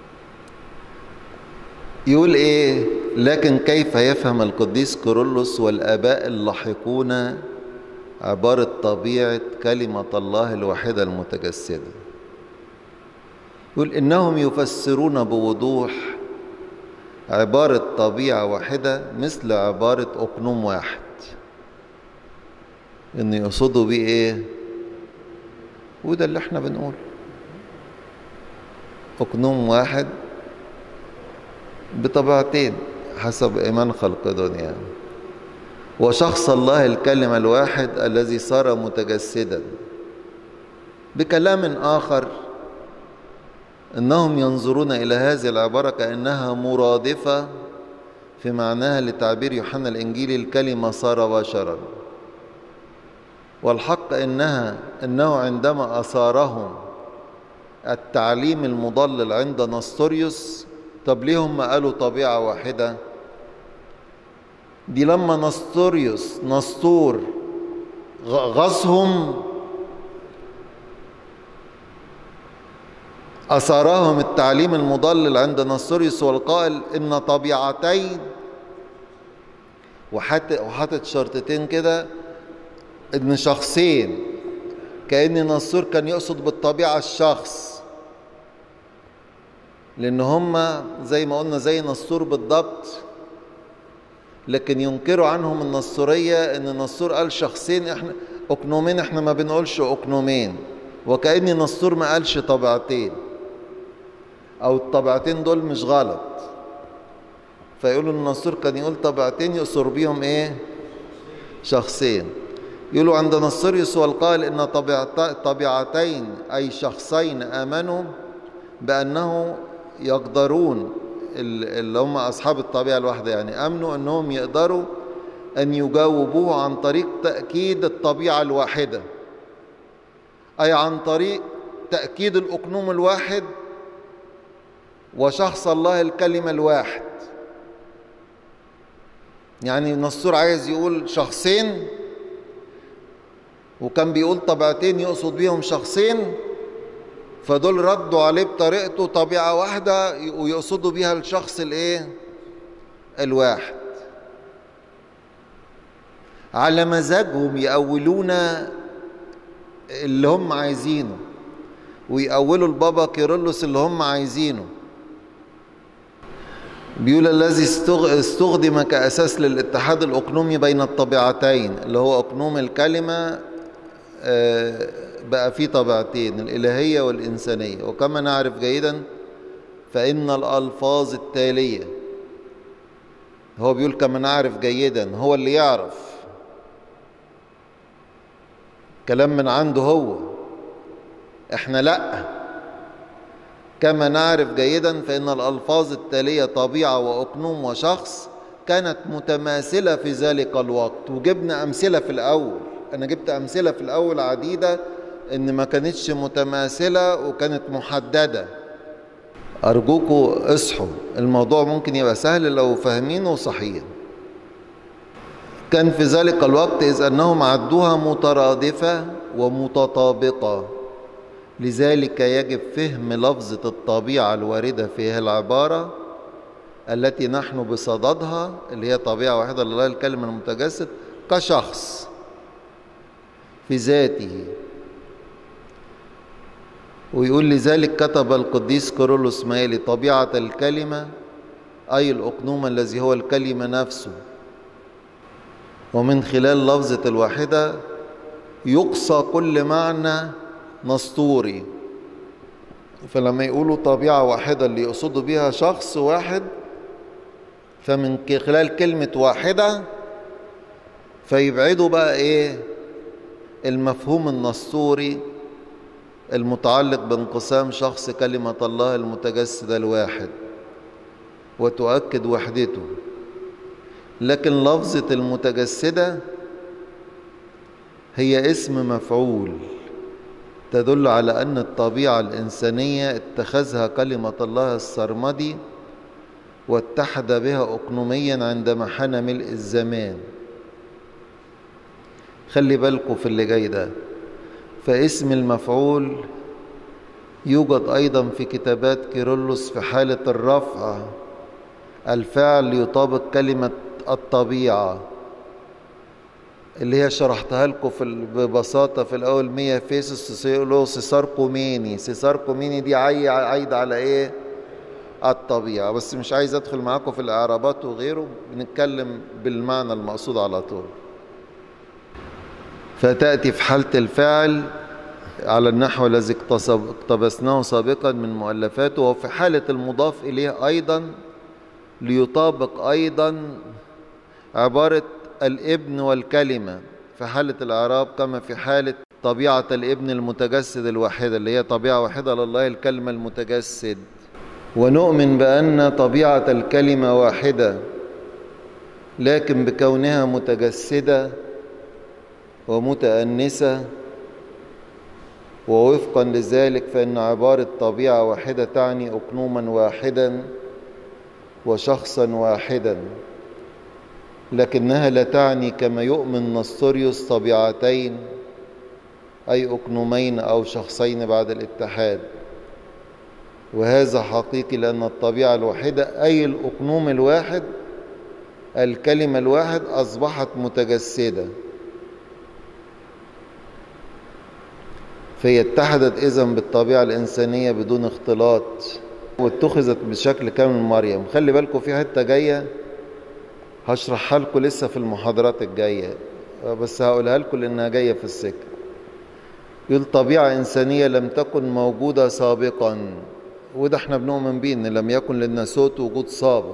يقول إيه؟ لكن كيف يفهم القديس كورولوس والآباء اللاحقون عبارة طبيعة كلمة الله الواحدة المتجسدة؟ يقول إنهم يفسرون بوضوح عبارة طبيعة واحدة مثل عبارة أقنوم واحد، إن يقصدوا بيه إيه؟ وده اللي احنا بنقول، أقنوم واحد بطبيعتين حسب إيمان خلقدونيا يعني. وشخص الله الكلمة الواحد الذي صار متجسدا. بكلام آخر، إنهم ينظرون إلى هذه العبارة كأنها مرادفة في معناها لتعبير يوحنا الإنجيلي الكلمة صار بشرا، والحق إنه عندما أثارهم التعليم المضلل عند نستوريوس، طب ليه هم قالوا طبيعة واحدة؟ دي لما نسطور غصهم أثارهم التعليم المضلل عند نستوريوس والقائل إن طبيعتين، وحاطط شرطتين كده، إن شخصين، كأن نسطور كان يقصد بالطبيعة الشخص، لأن هما زي ما قلنا زي نسطور بالضبط، لكن ينكروا عنهم النسطورية إن نسطور قال شخصين، إحنا أقنومين، إحنا ما بنقولش أقنومين، وكأن نسطور ما قالش طبيعتين، أو الطبيعتين دول مش غلط، فيقولوا إن نسطور كان يقول طبيعتين يقصر بيهم إيه؟ شخصين. يقولوا عند نستوريوس والقائل إن طبيعتين أي شخصين آمنوا بأنه يقدرون، اللي هم أصحاب الطبيعة الواحدة يعني، أمنوا أنهم يقدروا أن يجاوبوه عن طريق تأكيد الطبيعة الواحدة، أي عن طريق تأكيد الأقنوم الواحد وشخص الله الكلمة الواحد. يعني نسطور عايز يقول شخصين، وكان بيقول طبيعتين يقصد بيهم شخصين، فدول ردوا عليه بطريقته طبيعة واحدة ويقصدوا بيها الشخص الايه؟ الواحد. على مزاجهم يأولون اللي هم عايزينه، ويأولوا البابا كيرلس اللي هم عايزينه. بيقول الذي استخدم كأساس للاتحاد الأقنومي بين الطبيعتين، اللي هو أقنوم الكلمة، بقى فيه طبيعتين، الإلهية والإنسانية. وكما نعرف جيدا فإن الألفاظ التالية، هو بيقول كما نعرف جيدا، هو اللي يعرف، كلام من عنده هو، احنا لأ. كما نعرف جيدا فإن الألفاظ التالية طبيعة وأقنوم وشخص كانت متماثلة في ذلك الوقت. وجبنا أمثلة في الأول، أنا جبت أمثلة في الأول عديدة إن ما كانتش متماثلة وكانت محددة. أرجوكوا اصحوا، الموضوع ممكن يبقى سهل لو فاهمينه صحيح. كان في ذلك الوقت إذ أنهم عدوها مترادفة ومتطابقة، لذلك يجب فهم لفظة الطبيعة الواردة في هذه العبارة التي نحن بصددها، اللي هي طبيعة واحدة لله الكلمة المتجسد، كشخص في ذاته. ويقول لذلك كتب القديس كيرلس مالي طبيعة الكلمة أي الأقنوم الذي هو الكلمة نفسه. ومن خلال لفظة الواحدة يقصى كل معنى نسطوري. فلما يقولوا طبيعة واحدة اللي يقصدوا بها شخص واحد، فمن خلال كلمة واحدة فيبعدوا بقى ايه المفهوم النسطوري المتعلق بانقسام شخص كلمة الله المتجسد الواحد، وتؤكد وحدته. لكن لفظة المتجسدة هي اسم مفعول تدل على أن الطبيعة الإنسانية اتخذها كلمة الله السرمدي واتحد بها أقنوميا عندما حان ملء الزمان. خلي بالكم في اللي جاي ده. فاسم المفعول يوجد أيضا في كتابات كيرلس في حالة الرفع، الفعل يطابق كلمة الطبيعة اللي هي شرحتها لكم ببساطة في الأول. 100 فيسوس يقولوا سيساركوميني. سيساركوميني دي عايدة على إيه؟ الطبيعة. بس مش عايز أدخل معاكم في الإعرابات وغيره، بنتكلم بالمعنى المقصود على طول. فتأتي في حالة الفعل على النحو الذي اقتبسناه سابقا من مؤلفاته، وفي حالة المضاف إليه أيضا ليطابق أيضا عبارة الابن والكلمة في حالة الإعراب، كما في حالة طبيعة الابن المتجسد الواحدة اللي هي طبيعة واحدة لله الكلمة المتجسد. ونؤمن بأن طبيعة الكلمة واحدة، لكن بكونها متجسدة ومتأنسة، ووفقا لذلك فإن عبارة طبيعة واحدة تعني أقنوما واحدا وشخصا واحدا، لكنها لا تعني كما يؤمن نسطوريوس طبيعتين أي أقنومين أو شخصين بعد الاتحاد. وهذا حقيقي لأن الطبيعة الواحدة أي الأقنوم الواحد الكلمة الواحد أصبحت متجسدة، فهي اتحدت إذن بالطبيعة الإنسانية بدون اختلاط، واتخذت بشكل كامل مريم. خلي بالكم في حتة جاية هشرحها لكم لسه في المحاضرات الجاية، بس هقولها لكم لأنها جاية في السكة. يقول طبيعة إنسانية لم تكن موجودة سابقا، وده احنا بنؤمن بيه إن لم يكن للناسوت وجود سابق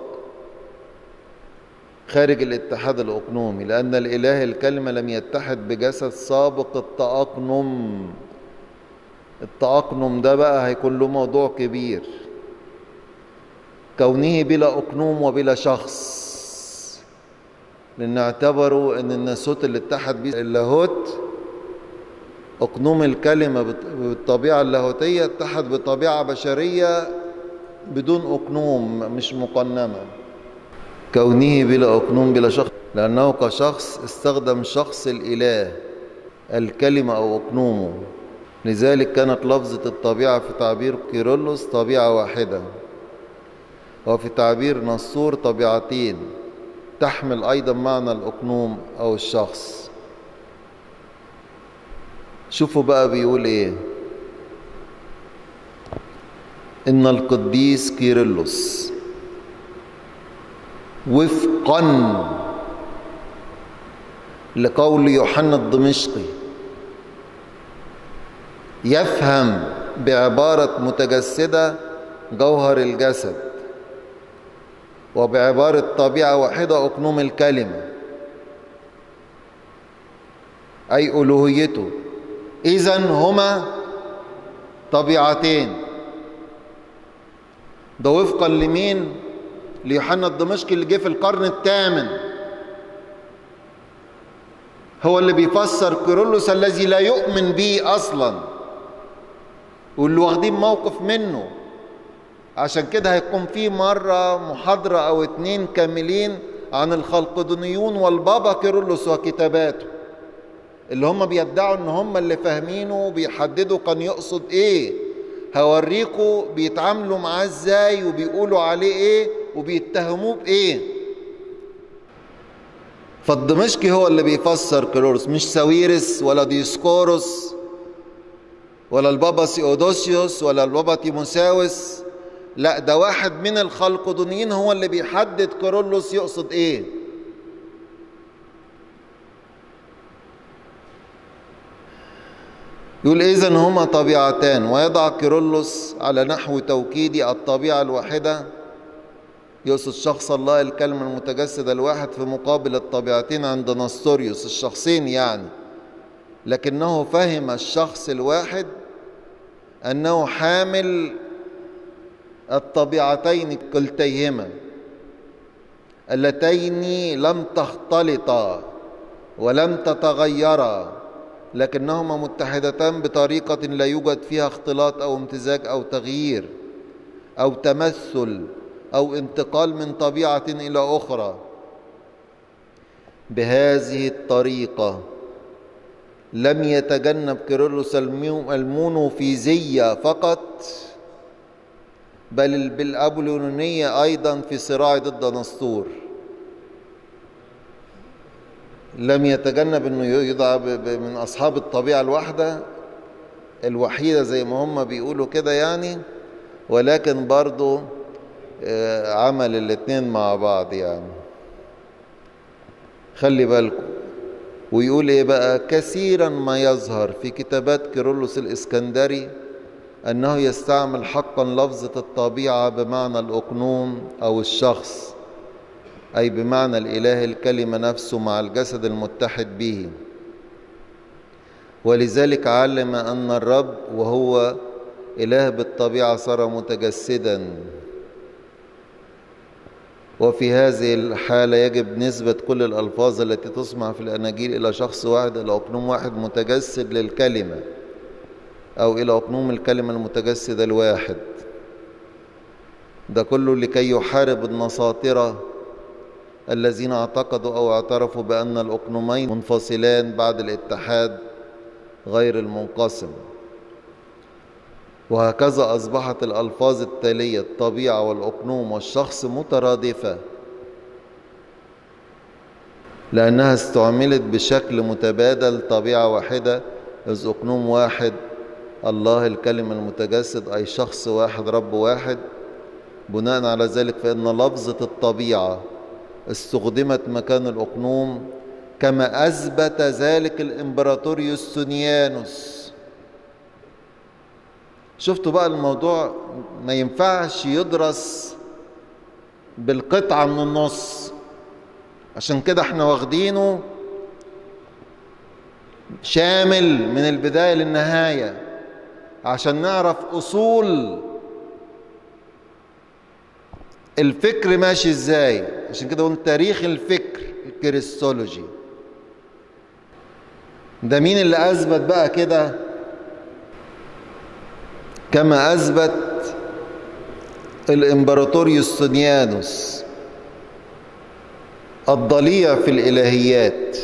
خارج الاتحاد الأقنومي، لأن الإله الكلمة لم يتحد بجسد سابق التأقنم. التأقنم ده بقى هيكون له موضوع كبير، كونه بلا أقنوم وبلا شخص، لأن اعتبروا أن الناسوت اللي اتحد به اللاهوت أقنوم الكلمة بالطبيعة اللاهوتية اتحد بطبيعة بشرية بدون أقنوم مش مقنمة. كونه بلا أقنوم بلا شخص لأنه كشخص استخدم شخص الإله الكلمة أو أقنومه، لذلك كانت لفظة الطبيعة في تعبير كيرلس طبيعة واحدة، وفي تعبير نسطور طبيعتين تحمل أيضا معنى الأقنوم أو الشخص. شوفوا بقى بيقول ايه: إن القديس كيرلس وفقا لقول يوحنا الدمشقي يفهم بعبارة متجسدة جوهر الجسد، وبعبارة طبيعة واحدة أقنوم الكلمة أي ألوهيته. إذن هما طبيعتين. ده وفقا لمين؟ ليوحنا الدمشقي اللي جه في القرن الثامن، هو اللي بيفسر كيرلس الذي لا يؤمن به أصلا، واللي واخدين موقف منه. عشان كده هيكون في مرة محاضرة أو 2 كاملين عن الخلقدونيون والبابا كيرلس وكتاباته، اللي هم بيدعوا ان هم اللي فاهمينه وبيحددوا كان يقصد ايه. هوريكوا بيتعاملوا معاه ازاي وبيقولوا عليه ايه وبيتهموه بايه. فالدمشقي هو اللي بيفسر كيرلس، مش ساويرس ولا ديسكوروس ولا البابا سيودوسيوس ولا البابا تيموساوس، لا، ده واحد من الخلقدونيين هو اللي بيحدد كيرلس يقصد ايه. يقول إذن هما طبيعتان، ويضع كيرلس على نحو توكيدي الطبيعة الواحدة، يقصد شخص الله الكلمة المتجسد الواحد، في مقابل الطبيعتين عند نستوريوس، الشخصين يعني. لكنه فهم الشخص الواحد أنه حامل الطبيعتين كلتيهما اللتين لم تختلطا ولم تتغيرا، لكنهما متحدتان بطريقة لا يوجد فيها اختلاط أو امتزاج أو تغيير أو تمثل أو انتقال من طبيعة إلى أخرى. بهذه الطريقة لم يتجنب كيرلس المونوفيزية فقط، بل بالأبولونية أيضا في صراع ضد نسطور. لم يتجنب أنه يدعى من أصحاب الطبيعة الواحدة الوحيدة زي ما هم بيقولوا كده يعني، ولكن برضو عمل الاتنين مع بعض يعني. خلي بالكم. ويقول ايه بقى: كثيرا ما يظهر في كتابات كيرلس الإسكندري أنه يستعمل حقا لفظة الطبيعة بمعنى الأقنوم أو الشخص، أي بمعنى الإله الكلمة نفسه مع الجسد المتحد به. ولذلك علم أن الرب وهو إله بالطبيعة صار متجسدا. وفي هذه الحالة يجب نسبة كل الألفاظ التي تسمع في الأناجيل إلى شخص واحد، إلى أقنوم واحد متجسد للكلمة، أو إلى أقنوم الكلمة المتجسد الواحد. ده كله لكي يحارب النصاطرة الذين اعتقدوا أو اعترفوا بأن الأقنومين منفصلان بعد الاتحاد غير المنقسم. وهكذا أصبحت الألفاظ التالية الطبيعة والأقنوم والشخص مترادفة، لأنها استعملت بشكل متبادل، طبيعة واحدة إذ أقنوم واحد، الله الكلمة المتجسد، أي شخص واحد رب واحد. بناء على ذلك فإن لفظة الطبيعة استخدمت مكان الأقنوم، كما أثبت ذلك الإمبراطور يوستنيانوس. شفتوا بقى الموضوع ما ينفعش يدرس بالقطعة من النص، عشان كده احنا واخدينه شامل من البداية للنهاية عشان نعرف أصول الفكر ماشي ازاي. عشان كده قلنا تاريخ الفكر الكريستولوجي. ده مين اللي أثبت بقى كده؟ كما أثبت الإمبراطور يوستنيانوس الضليع في الإلهيات.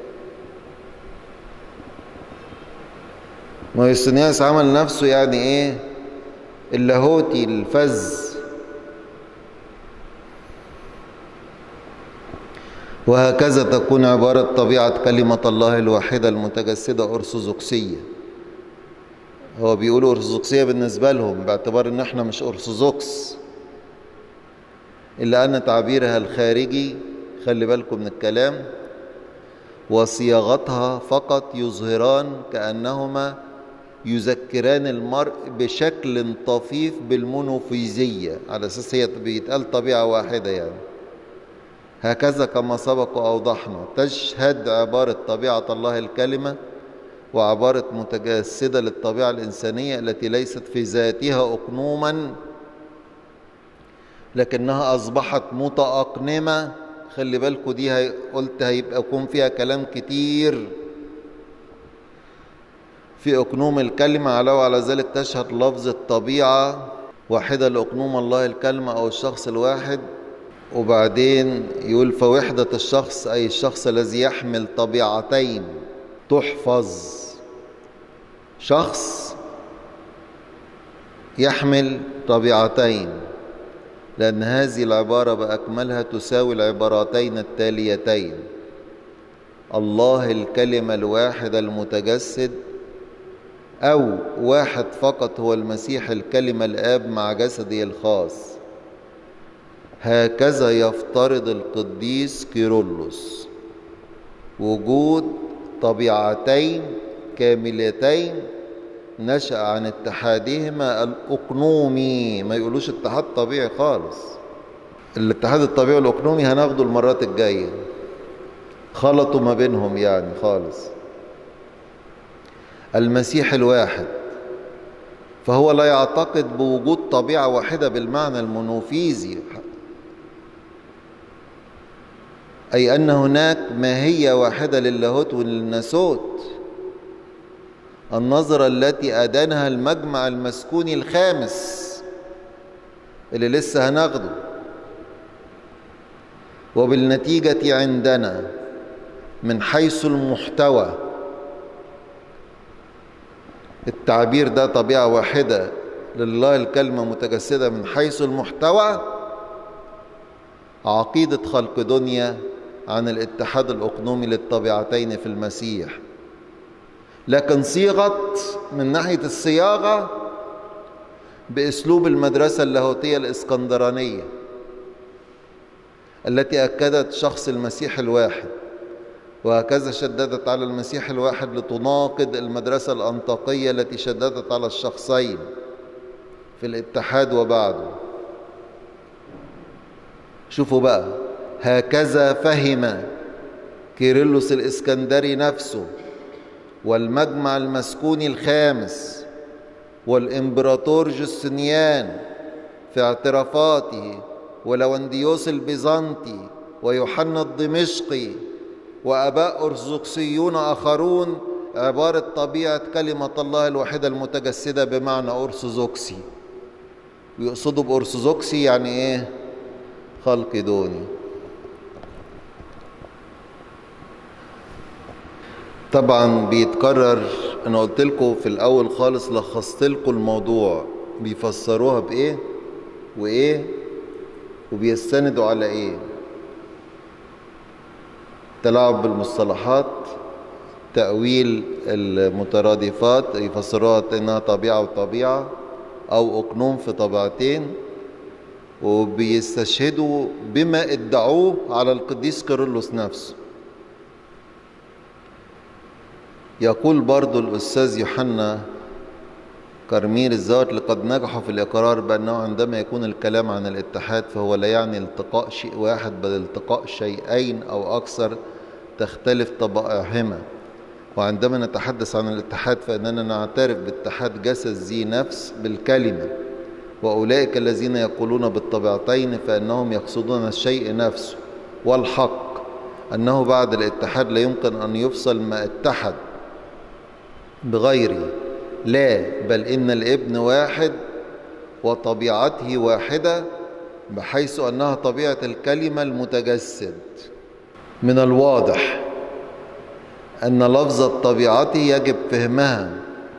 ما يوستنيانوس عمل نفسه يعني إيه؟ اللاهوتي الفذ. وهكذا تكون عبارة طبيعة كلمة الله الواحدة المتجسدة أرثوذكسية. هو بيقولوا أرثوذكسية بالنسبة لهم باعتبار إن احنا مش أرثوذكس، إلا أن تعبيرها الخارجي، خلي بالكم من الكلام، وصياغتها فقط يظهران كأنهما يذكران المرء بشكل طفيف بالمونوفيزية، على أساس هي بيتقال طبيعة واحدة يعني. هكذا كما سبق وأوضحنا تشهد عبارة طبيعة الله الكلمة وعبارة متجسدة للطبيعة الإنسانية التي ليست في ذاتها أقنوما، لكنها أصبحت متأقنمة. خلي بالكوا دي قلت هيبقى يكون فيها كلام كتير في أقنوم الكلمة. علاوة على ذلك تشهد لفظ الطبيعة واحدة لأقنوم الله الكلمة أو الشخص الواحد. وبعدين يقول فوحدة الشخص أي الشخص الذي يحمل طبيعتين تحفظ. شخص يحمل طبيعتين، لأن هذه العبارة بأكملها تساوي العبارتين التاليتين: الله الكلمة الواحد المتجسد، أو واحد فقط هو المسيح الكلمة الآب مع جسده الخاص. هكذا يفترض القديس كيرلس وجود طبيعتين كاملتين نشأ عن اتحادهما الأقنومي. ما يقولوش اتحاد طبيعي خالص، الاتحاد الطبيعي والأقنومي هناخده المرات الجاية، خلطوا ما بينهم يعني خالص. المسيح الواحد فهو لا يعتقد بوجود طبيعة واحدة بالمعنى المونوفيزي، أي أن هناك ماهية واحدة للاهوت وللناسوت، النظرة التي أدانها المجمع المسكوني الخامس اللي لسه هناخده. وبالنتيجة عندنا من حيث المحتوى، التعبير ده طبيعة واحدة لله الكلمة متجسدة من حيث المحتوى، عقيدة خلق دنيا عن الاتحاد الأقنومي للطبيعتين في المسيح، لكن صيغت من ناحية الصياغة بأسلوب المدرسة اللاهوتية الإسكندرانية التي أكدت شخص المسيح الواحد، وهكذا شددت على المسيح الواحد لتناقض المدرسة الأنطاكية التي شددت على الشخصين في الاتحاد وبعده. شوفوا بقى، هكذا فهم كيرلس الإسكندري نفسه والمجمع المسكوني الخامس والإمبراطور جوستنيان في اعترافاته، ولونديوس البيزنطي ويوحنا الدمشقي وآباء أرثوذكسيون آخرون، عبارة طبيعة كلمة الله الواحدة المتجسدة بمعنى أرثوذكسي. ويقصدوا بأرثوذكسي يعني إيه؟ خلق دوني. طبعا بيتكرر، أنا قلت لكم في الأول خالص لخصت لكم الموضوع، بيفسروها بإيه وإيه وبيستندوا على إيه. تلاعب بالمصطلحات، تأويل المترادفات، يفسروها إنها طبيعة وطبيعة أو أقنوم في طبيعتين، وبيستشهدوا بما ادعوه على القديس كيرلس نفسه. يقول برضو الأستاذ يوحنا كرمير الزوات: لقد نجحوا في الإقرار بأنه عندما يكون الكلام عن الاتحاد فهو لا يعني التقاء شيء واحد، بل التقاء شيئين أو أكثر تختلف طبائعهما. وعندما نتحدث عن الاتحاد فإننا نعترف باتحاد جسد ذي نفس بالكلمة، وأولئك الذين يقولون بالطبيعتين فإنهم يقصدون الشيء نفسه. والحق أنه بعد الاتحاد لا يمكن أن يفصل ما اتحد بغيره، لا، بل إن الابن واحد وطبيعته واحدة، بحيث أنها طبيعة الكلمة المتجسد. من الواضح أن لفظة طبيعته يجب فهمها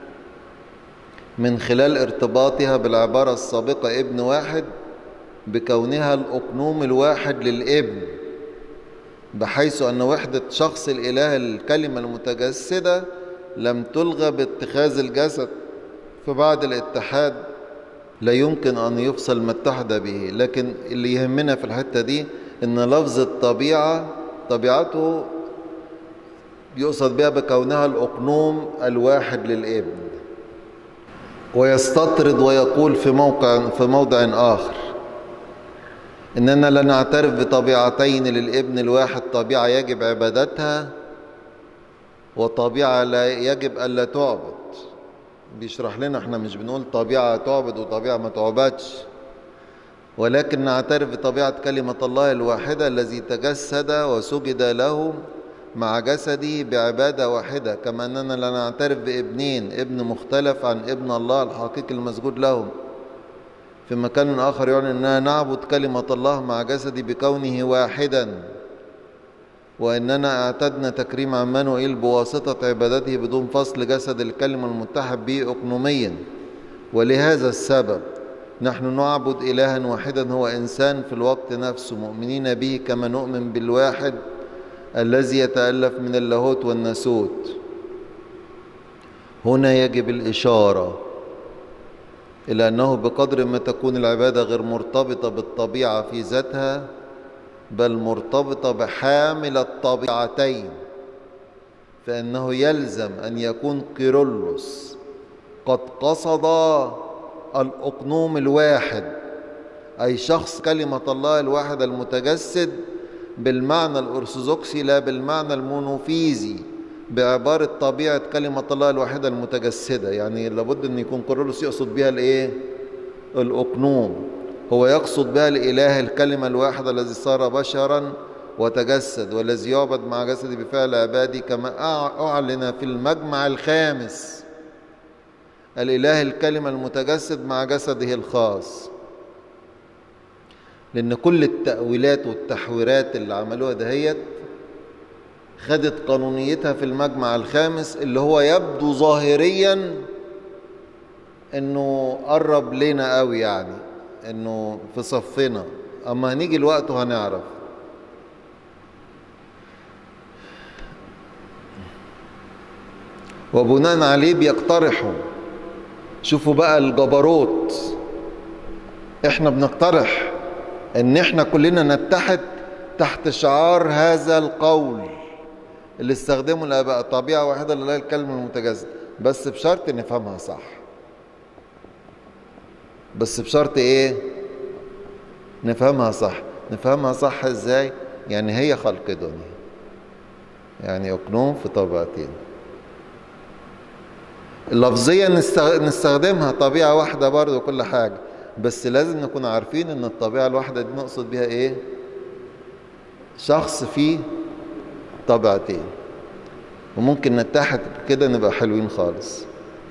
من خلال ارتباطها بالعبارة السابقة ابن واحد، بكونها الأقنوم الواحد للابن، بحيث أن وحدة شخص الإله الكلمة المتجسدة لم تلغى باتخاذ الجسد، فبعد الاتحاد لا يمكن أن يفصل ما اتحد به. لكن اللي يهمنا في الحتة دي إن لفظ الطبيعة طبيعته يقصد بها بكونها الأقنوم الواحد للابن. ويستطرد ويقول في موضع آخر إننا لا نعترف بطبيعتين للابن الواحد، طبيعة يجب عبادتها وطبيعة لا يجب ألا تعبد. بيشرح لنا احنا مش بنقول طبيعة تعبد وطبيعة ما تعبدش، ولكن نعترف بطبيعة كلمة الله الواحدة الذي تجسد وسجد له مع جسده بعبادة واحدة، كما أننا لا نعترف بابنين، ابن مختلف عن ابن الله الحقيقي المسجود له. في مكان آخر يعني أننا نعبد كلمة الله مع جسده بكونه واحدا، وإننا اعتدنا تكريم عمانوئيل بواسطة عبادته بدون فصل جسد الكلمة المتحد به أقنوميا. ولهذا السبب نحن نعبد إلها واحدا هو إنسان في الوقت نفسه، مؤمنين به كما نؤمن بالواحد الذي يتألف من اللاهوت والناسوت. هنا يجب الإشارة إلى أنه بقدر ما تكون العبادة غير مرتبطة بالطبيعة في ذاتها، بل مرتبطة بحامل الطبيعتين، فإنه يلزم أن يكون كيرلس قد قصد الأقنوم الواحد، أي شخص كلمة الله الواحد المتجسد بالمعنى الأرثوذكسي لا بالمعنى المونوفيزي، بعبارة طبيعة كلمة الله الواحدة المتجسدة. يعني لابد أن يكون كيرلس يقصد بها الإيه؟ الأقنوم. هو يقصد بها الإله الكلمة الواحدة الذي صار بشرا وتجسد، والذي يعبد مع جسده بفعل عبادي، كما أعلن في المجمع الخامس الإله الكلمة المتجسد مع جسده الخاص. لأن كل التأويلات والتحويرات اللي عملوها دهيت خدت قانونيتها في المجمع الخامس، اللي هو يبدو ظاهريا انه قرب لنا قوي، يعني انه في صفنا، اما هنيجي الوقت وهنعرف. وبناء عليه بيقترحوا، شوفوا بقى الجبروت، احنا بنقترح ان احنا كلنا نتحد تحت شعار هذا القول اللي استخدمه الآباء، طبيعة واحدة لله الكلمة المتجسد، بس بشرط نفهمها صح. بس بشرط ايه؟ نفهمها صح. نفهمها صح ازاي؟ يعني هي خلق دنيا، يعني أقنوم في طبيعتين. اللفظية نستخدمها طبيعة واحدة برضو كل حاجة، بس لازم نكون عارفين ان الطبيعة الواحدة دي نقصد بها ايه؟ شخص فيه طبيعتين، وممكن نتحد كده نبقى حلوين خالص.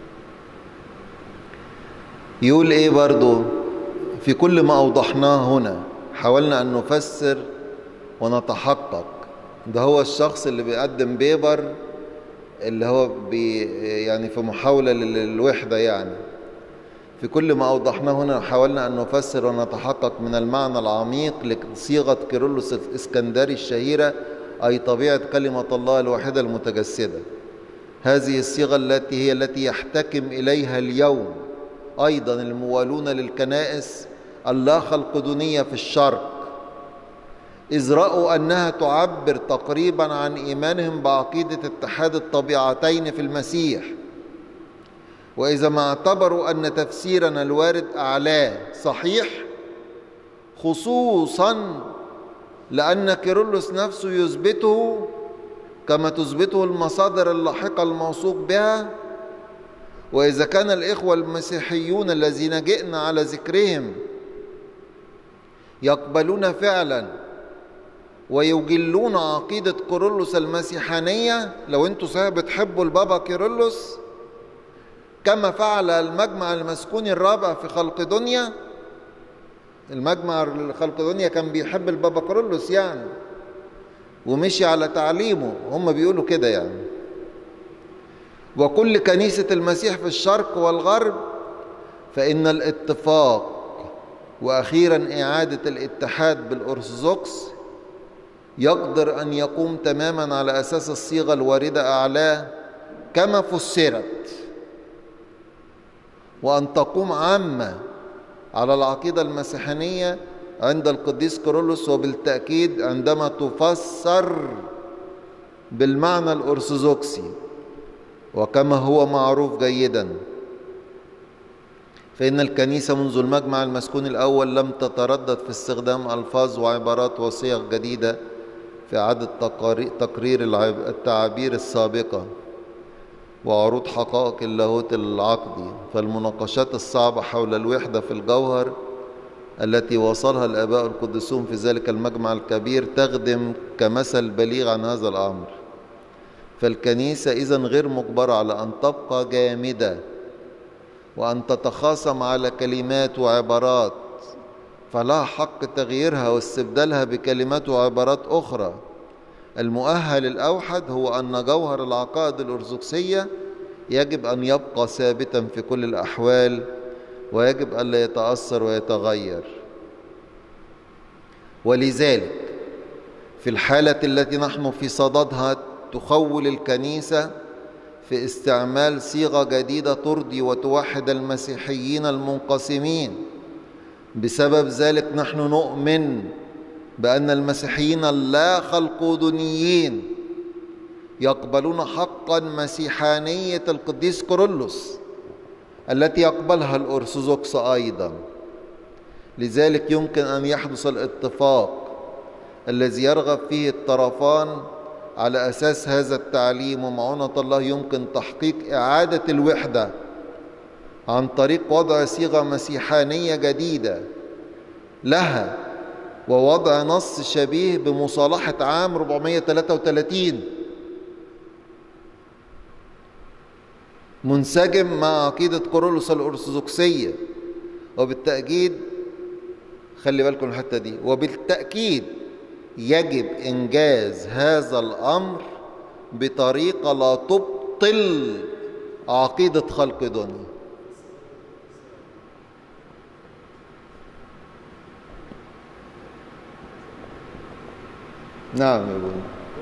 يقول ايه برضو؟ في كل ما اوضحناه هنا حاولنا ان نفسر ونتحقق. ده هو الشخص اللي بيقدم بيبر، اللي هو يعني في محاولة للوحدة. يعني في كل ما أوضحناه هنا حاولنا أن نفسر ونتحقق من المعنى العميق لصيغة كيرلس الإسكندري الشهيرة، أي طبيعة كلمة الله الواحدة المتجسدة. هذه الصيغة هي التي يحتكم إليها اليوم أيضا الموالون للكنائس اللا خلقدونية في الشرق، إذ رأوا أنها تعبر تقريبا عن إيمانهم بعقيدة اتحاد الطبيعتين في المسيح. وإذا ما اعتبروا أن تفسيرنا الوارد أعلاه صحيح، خصوصا لأن كيرلس نفسه يثبته كما تثبته المصادر اللاحقة الموثوق بها. وإذا كان الإخوة المسيحيون الذين جئنا على ذكرهم يقبلون فعلا ويجلون عقيدة كيرلس المسيحانية، لو انتوا صحيح بتحبوا البابا كيرلس كما فعل المجمع المسكوني الرابع في خلقدونيا. المجمع الخلقدونيا كان بيحب البابا كيرلس يعني، ومشي على تعليمه، هم بيقولوا كده يعني. وكل كنيسة المسيح في الشرق والغرب، فإن الاتفاق وأخيرا إعادة الاتحاد بالأرثوذكس يقدر أن يقوم تماما على أساس الصيغة الواردة أعلاه كما فسرت، وأن تقوم عامة على العقيدة المسيحية عند القديس كيرلس، وبالتأكيد عندما تفسر بالمعنى الأرثوذكسي وكما هو معروف جيدا. فإن الكنيسة منذ المجمع المسكون الأول لم تتردد في استخدام ألفاظ وعبارات وصيغ جديدة في إعادة تقرير التعابير السابقة وعروض حقائق اللاهوت العقدي. فالمناقشات الصعبة حول الوحدة في الجوهر التي وصلها الآباء القديسون في ذلك المجمع الكبير تخدم كمثل بليغ عن هذا الأمر. فالكنيسة إذن غير مجبرة على أن تبقى جامدة وأن تتخاصم على كلمات وعبارات، فلها حق تغييرها واستبدالها بكلمات وعبارات أخرى. المؤهل الأوحد هو أن جوهر العقائد الأرثوذكسية يجب أن يبقى ثابتا في كل الأحوال، ويجب ألا يتأثر ويتغير. ولذلك في الحالة التي نحن في صددها تخول الكنيسة في استعمال صيغة جديدة ترضي وتوحد المسيحيين المنقسمين. بسبب ذلك نحن نؤمن بأن المسيحيين اللا خلقودونيين يقبلون حقا مسيحانية القديس كيرلس التي يقبلها الأرثوذكس أيضا. لذلك يمكن أن يحدث الاتفاق الذي يرغب فيه الطرفان على أساس هذا التعليم، ومعونة الله يمكن تحقيق إعادة الوحدة عن طريق وضع صيغة مسيحانية جديدة لها ووضع نص شبيه بمصالحة عام 433 منسجم مع عقيدة كيرلس الأرثوذكسية. وبالتأكيد خلي بالكم الحتة دي، وبالتأكيد يجب إنجاز هذا الأمر بطريقة لا تبطل عقيدة خلقدونيا. نعم يا ابونا.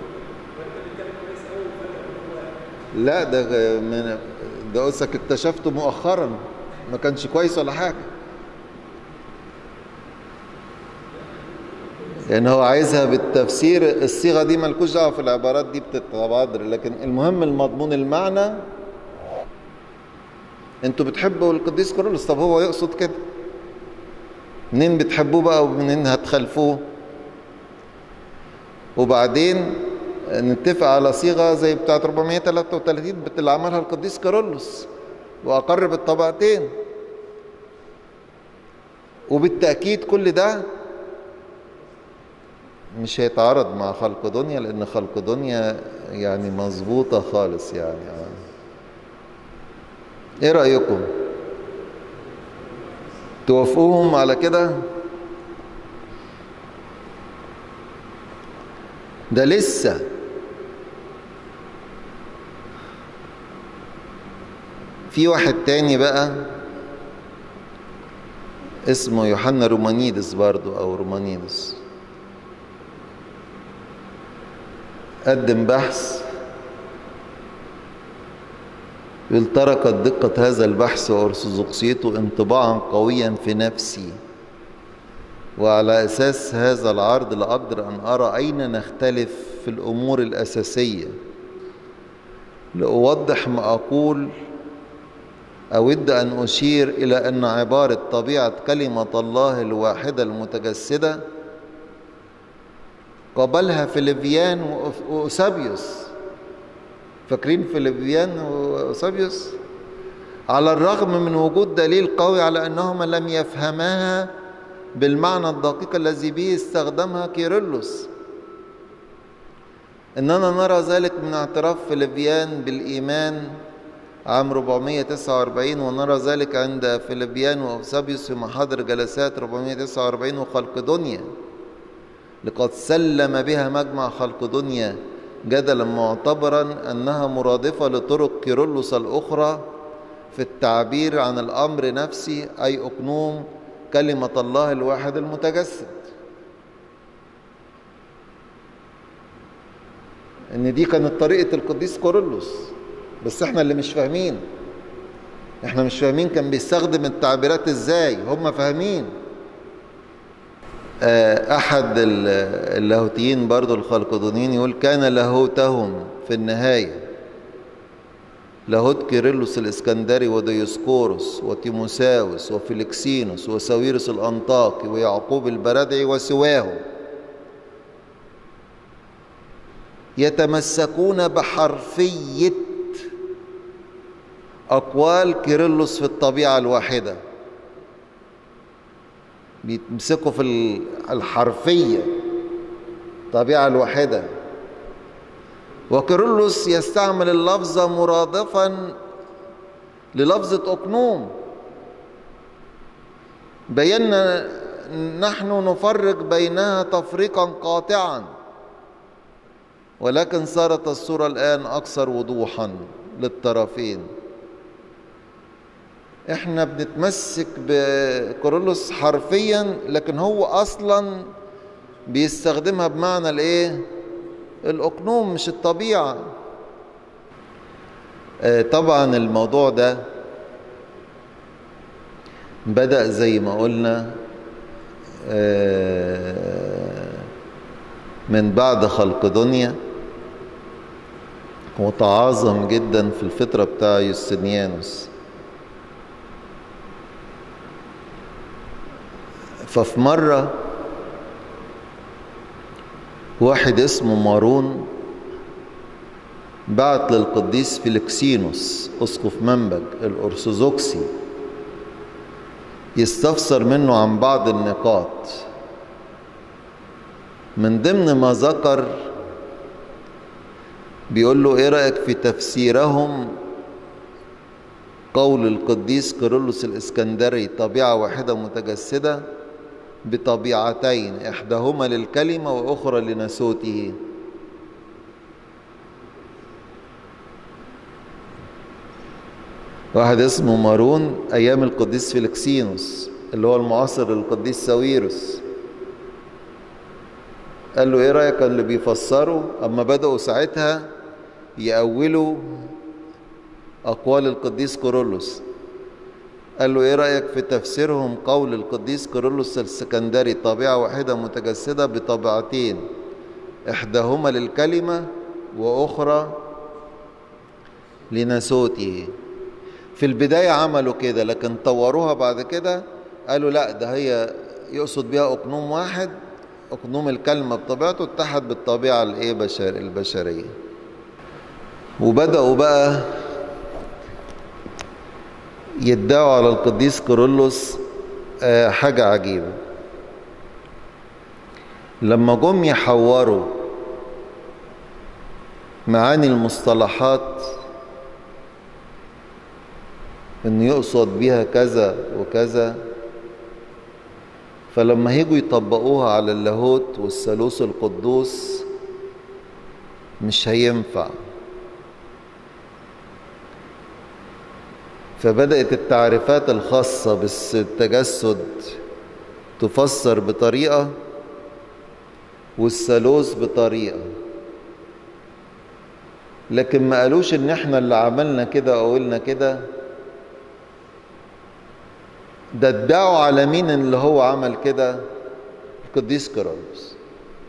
لا ده قصك اكتشفته مؤخرا، ما كانش كويس ولا حاجة، لأن هو عايزها بالتفسير. الصيغة دي مالكوش دعوة في العبارات دي بتتبادر، لكن المهم المضمون المعنى. انتوا بتحبوا القديس كيرلس، طب هو يقصد كده، منين بتحبوه بقى ومنين هتخالفوه؟ وبعدين نتفق على صيغة زي بتاعت 433 اللي عملها القديس كيرلس وأقر بالطبقتين. وبالتأكيد كل ده مش هيتعارض مع خلقدونيا، لأن خلقدونيا يعني مظبوطة خالص يعني. ايه رأيكم؟ توافقوهم على كده؟ ده لسه في واحد تاني بقى اسمه يوحنا رومانيدس برضو أو رومانيدس، قدم بحث يقول: تركت دقة هذا البحث وأرثوذكسيته انطباعا قويا في نفسي، وعلى أساس هذا العرض لا أقدر أن أرى أين نختلف في الأمور الأساسية. لأوضح ما أقول أود أن أشير إلى أن عبارة طبيعة كلمة الله الواحدة المتجسدة قبلها فيليبيان وأوسابيوس. فاكرين فيليبيان وأوسابيوس؟ على الرغم من وجود دليل قوي على أنهما لم يفهماها بالمعنى الدقيق الذي به استخدمها كيرلس. إننا نرى ذلك من اعتراف فيليبيان بالإيمان عام 449، ونرى ذلك عند فيليبيان وأوسابيوس في محاضر جلسات 449 وخلقدونيا. لقد سلم بها مجمع خلقدونيا جدلا معتبرا أنها مرادفة لطرق كيرلس الأخرى في التعبير عن الأمر نفسه، أي أقنوم كلمة الله الواحد المتجسد. ان دي كانت طريقة القديس كيرلس، بس احنا اللي مش فاهمين. احنا مش فاهمين كان بيستخدم التعبيرات ازاي، هم فاهمين. احد اللاهوتيين برضو الخلقدونيين يقول كان لاهوتهم في النهاية لاهوت كيرلس الاسكندري وديوسكوروس وتيموساوس وفيلكسينوس وساويرس الانطاكي ويعقوب البردعي وسواهم يتمسكون بحرفية أقوال كيرلس في الطبيعة الواحدة. بيتمسكوا في الحرفية، الطبيعة الواحدة. وكيرلس يستعمل اللفظ مرادفا للفظة أقنوم. بينا نحن نفرق بينها تفريقا قاطعا، ولكن صارت الصورة الآن أكثر وضوحا للطرفين. احنا بنتمسك بكيرلس حرفيا، لكن هو أصلا بيستخدمها بمعنى الايه؟ الأقنوم مش الطبيعة. طبعا الموضوع ده بدأ زي ما قلنا من بعد خلقدونيا، وتعاظم جدا في الفترة بتاع يوستنيانوس. ففي مرة واحد اسمه مارون بعت للقديس فيلكسينوس أسقف منبج الأرثوذكسي يستفسر منه عن بعض النقاط. من ضمن ما ذكر بيقول له ايه رأيك في تفسيرهم قول القديس كيرلس الإسكندري طبيعة واحدة متجسدة بطبيعتين، إحداهما للكلمة وأخرى لناسوته. واحد اسمه مارون أيام القديس فيلكسينوس اللي هو المعاصر للقديس ساويرس، قال له ايه رأيك اللي بيفسروا اما بدأوا ساعتها يأولوا أقوال القديس كيرلس. قال له ايه رأيك في تفسيرهم قول القديس كيرلس الإسكندري طبيعة واحدة متجسدة بطبيعتين، إحداهما للكلمة وأخرى لناسوته. في البداية عملوا كده، لكن طوروها بعد كده قالوا لا، ده هي يقصد بها أقنوم واحد، أقنوم الكلمة بطبيعته اتحد بالطبيعة البشرية. وبدأوا بقى يدعوا على القديس كيرلس حاجة عجيبة. لما جم يحوروا معاني المصطلحات إن يقصد بها كذا وكذا، فلما هيجوا يطبقوها على اللاهوت والثالوث القدوس مش هينفع. فبدأت التعريفات الخاصة بالتجسد تفسر بطريقة والثالوث بطريقة، لكن ما قالوش ان احنا اللي عملنا كده او قلنا كده. ده ادعوا على مين اللي هو عمل كده؟ القديس كيرلس.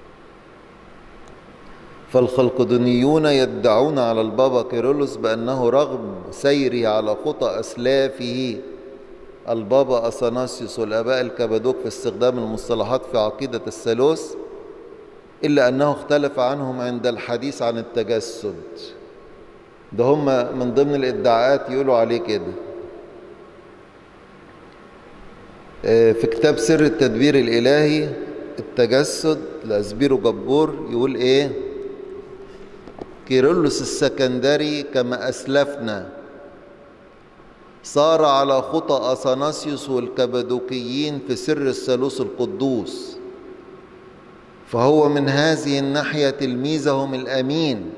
فالخلقدونيون يدعون على البابا كيرلس بأنه رغم سيره على خطى أسلافه البابا أثناسيوس والآباء الكبادوك في استخدام المصطلحات في عقيدة الثالوث، إلا أنه اختلف عنهم عند الحديث عن التجسد. ده هم من ضمن الادعاءات يقولوا عليه كده. في كتاب سر التدبير الإلهي التجسد لأسبيرو جبور يقول إيه؟ كيرلس السكندري كما أسلفنا صار على خطى أثناسيوس والكبادوكيين في سر الثالوث القدوس، فهو من هذه الناحية تلميذهم الأمين،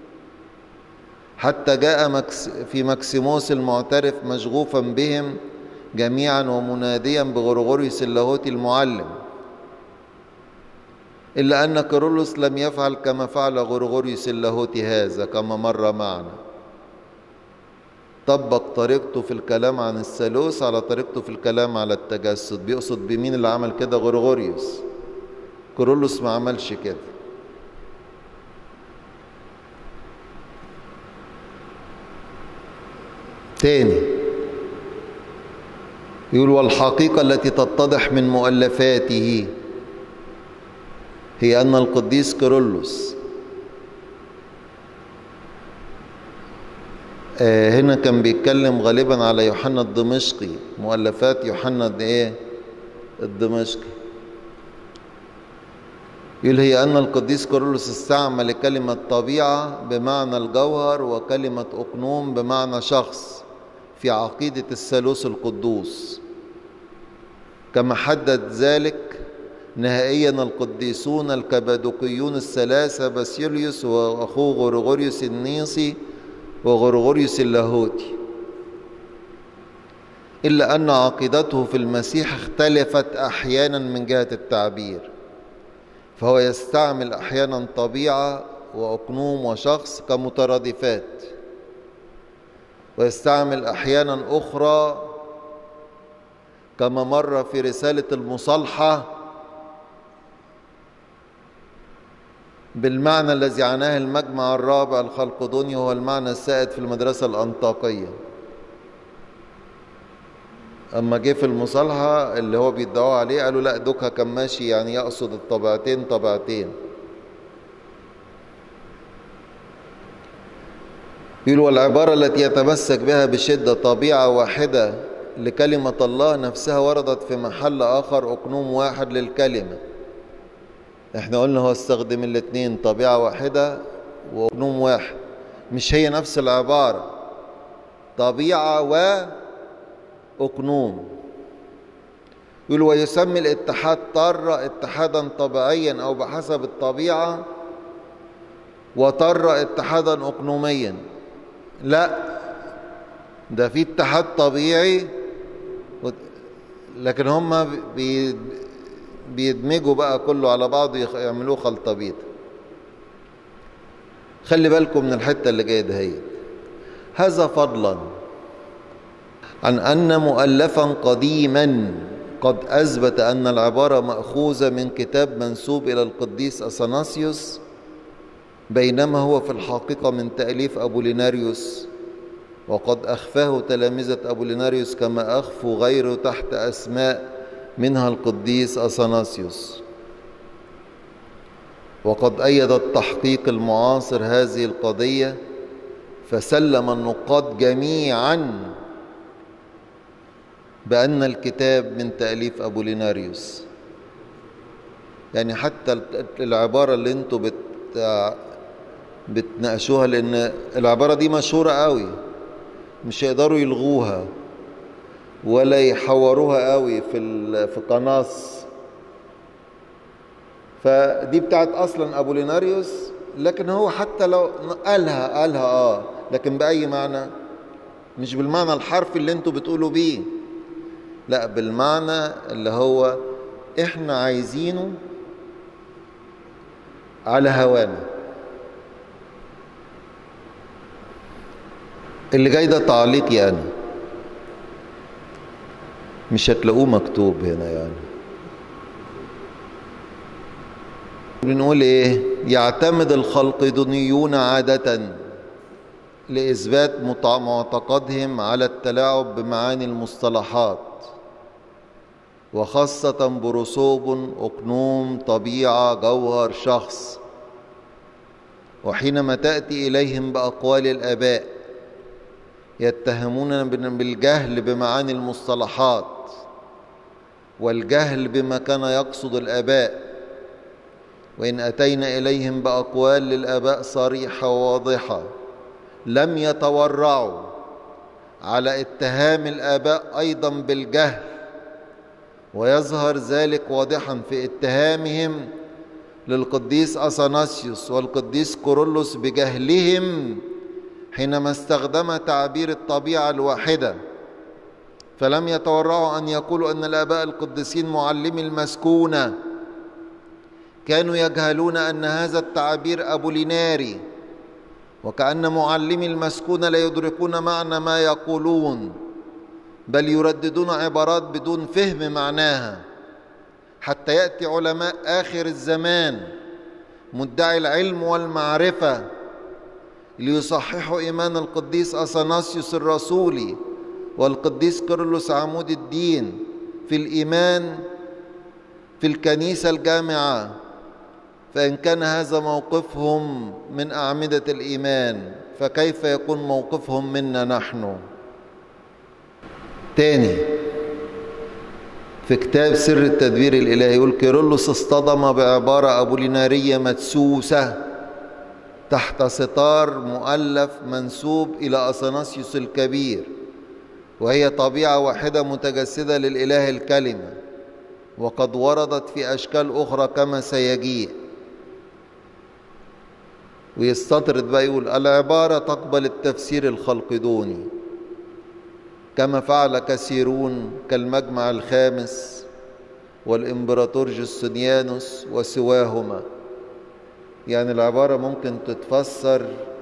حتى جاء في مكسيموس المعترف مشغوفا بهم جميعا ومناديا بغرغوريوس اللاهوتي المعلم إلا أن كيرلس لم يفعل كما فعل غرغوريوس اللاهوتي هذا كما مر معنا، طبق طريقته في الكلام عن الثالوث على طريقته في الكلام على التجسد. بيقصد بمين اللي عمل كده؟ غرغوريوس. كيرلس ما عملش كده. تاني يقول: والحقيقة التي تتضح من مؤلفاته هي أن القديس كيرلس هنا كان بيتكلم غالبا على يوحنا الدمشقي، مؤلفات يوحنا الدمشقي. يقول: هي أن القديس كيرلس استعمل كلمة طبيعة بمعنى الجوهر وكلمة أقنوم بمعنى شخص في عقيدة الثالوث القدوس، كما حدد ذلك نهائيا القديسون الكبادوقيون الثلاثة باسيليوس وأخوه غرغوريوس النيسي وغرغوريوس اللاهوتي، إلا أن عقيدته في المسيح اختلفت أحيانا من جهة التعبير، فهو يستعمل أحيانا طبيعة وأقنوم وشخص كمترادفات، ويستعمل أحيانا أخرى كما مر في رسالة المصالحة بالمعنى الذي عناه المجمع الرابع الخلقدوني، وهو المعنى السائد في المدرسة الأنطاكية. أما جه في المصالحة اللي هو بيدعوا عليه قالوا لا، دوكها كان ماشي يعني يقصد الطبيعتين طبيعتين. يقول: والعبارة التي يتمسك بها بشدة طبيعة واحدة لكلمة الله نفسها وردت في محل آخر أقنوم واحد للكلمة. احنا قلنا هو استخدم الاثنين، طبيعة واحدة وأقنوم واحد، مش هي نفس العبارة، طبيعة وأقنوم. يقول: ويسمي الاتحاد طر اتحادا طبيعيا أو بحسب الطبيعة، وطر اتحادا أقنوميا. لا، ده في اتحاد طبيعي لكن هم بيدمجوا بقى كله على بعض يعملوه خلطبيط. خلي بالكم من الحتة اللي جاية دهيت. هذا فضلا عن أن مؤلفا قديما قد أثبت أن العبارة مأخوذة من كتاب منسوب إلى القديس أثناسيوس، بينما هو في الحقيقة من تأليف أبوليناريوس، وقد أخفاه تلامذة أبوليناريوس كما أخفوا غيره تحت أسماء منها القديس أثناسيوس. وقد أيد التحقيق المعاصر هذه القضية، فسلم النقاد جميعا بأن الكتاب من تأليف أبوليناريوس. يعني حتى العبارة اللي انتوا بتناقشوها، لأن العبارة دي مشهورة قوي، مش هيقدروا يلغوها ولا يحوروها قوي في قناص، فدي بتاعت أصلا أبوليناريوس. لكن هو حتى لو قالها لكن بأي معنى؟ مش بالمعنى الحرفي اللي انتوا بتقولوا بيه، لا، بالمعنى اللي هو احنا عايزينه على هوانا. اللي جاي ده تعليقي أنا، مش هتلاقوه مكتوب هنا. يعني بنقول ايه؟ يعتمد الخلقدونيون عادة لإثبات معتقدهم على التلاعب بمعاني المصطلحات، وخاصة برسوب، أقنوم، طبيعة، جوهر، شخص. وحينما تأتي إليهم بأقوال الآباء يتهموننا بالجهل بمعاني المصطلحات والجهل بما كان يقصد الآباء، وإن أتينا إليهم بأقوال للآباء صريحة وواضحة لم يتورعوا على اتهام الآباء أيضا بالجهل، ويظهر ذلك واضحا في اتهامهم للقديس أثناسيوس والقديس كيرلس بجهلهم حينما استخدم تعبير الطبيعة الواحدة، فلم يتورعوا أن يقولوا أن الآباء القديسين معلمي المسكونة كانوا يجهلون أن هذا التعبير أبوليناري، وكأن معلمي المسكون لا يدركون معنى ما يقولون، بل يرددون عبارات بدون فهم معناها، حتى يأتي علماء آخر الزمان مدعي العلم والمعرفة ليصححوا إيمان القديس أثناسيوس الرسولي والقديس كيرلس عمود الدين في الإيمان في الكنيسة الجامعة. فإن كان هذا موقفهم من أعمدة الإيمان، فكيف يكون موقفهم منا نحن؟ تاني في كتاب سر التدبير الإلهي يقول كيرلس اصطدم بعبارة أبولينارية مدسوسة تحت ستار مؤلف منسوب إلى أثناسيوس الكبير، وهي طبيعة واحدة متجسدة للإله الكلمة، وقد وردت في أشكال أخرى كما سيجيء. ويستطرد بقى يقول العبارة تقبل التفسير الخلقدوني كما فعل كثيرون كالمجمع الخامس والإمبراطور جوستنيانوس وسواهما. يعني العبارة ممكن تتفسر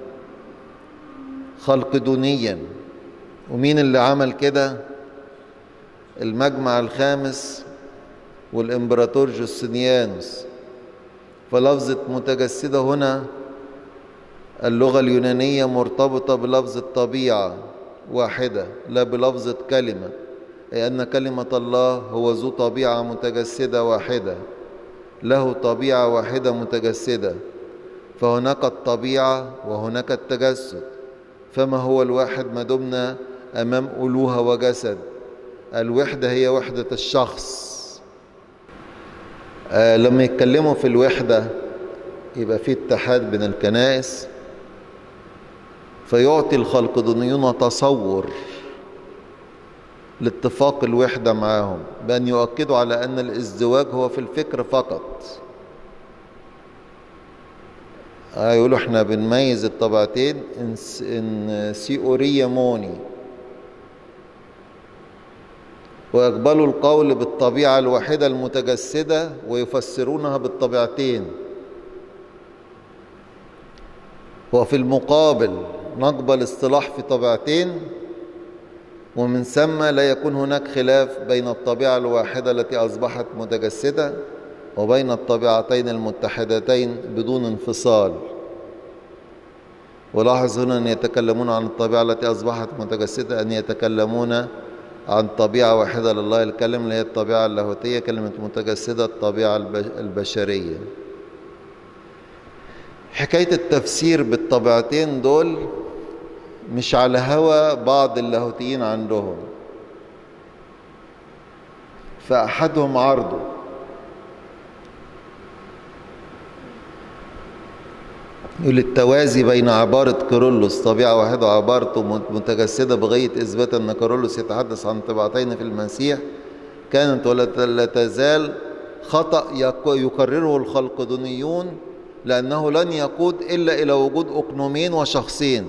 خلقدونيا. ومين اللي عمل كده؟ المجمع الخامس والإمبراطور جوستنيانوس. فلفظة متجسدة هنا اللغة اليونانية مرتبطة بلفظ الطبيعة واحدة لا بلفظة كلمة، أي أن كلمة الله هو ذو طبيعة متجسدة واحدة، له طبيعة واحدة متجسدة، فهناك الطبيعة وهناك التجسد. فما هو الواحد ما دمنا أمام ألوهة وجسد؟ الوحدة هي وحدة الشخص. لما يتكلموا في الوحدة يبقى في اتحاد بين الكنائس، فيعطي الخلقدونيون تصور لاتفاق الوحدة معهم بأن يؤكدوا على أن الازدواج هو في الفكر فقط. يقولوا احنا بنميز الطبيعتين ان سيورية موني، ويقبلوا القول بالطبيعة الواحدة المتجسدة ويفسرونها بالطبيعتين. وفي المقابل نقبل اصطلاح في طبيعتين، ومن ثم لا يكون هناك خلاف بين الطبيعة الواحدة التي أصبحت متجسدة وبين الطبيعتين المتحدتين بدون انفصال. ولاحظ هنا أن يتكلمون عن الطبيعة التي أصبحت متجسدة أن يتكلمون عن طبيعة واحدة لله الكلم اللي هي الطبيعة اللاهوتية، كلمة متجسدة الطبيعة البشرية. حكاية التفسير بالطبيعتين دول مش على هوى بعض اللاهوتيين عندهم، فأحدهم عرضه يقول التوازي بين عبارة كيرلس طبيعة واحدة وعبارته متجسدة بغاية إثبات أن كيرلس يتحدث عن طبيعتين في المسيح كانت ولا تزال خطأ يكرره الخلقدونيون، لأنه لن يقود إلا إلى وجود أقنومين وشخصين.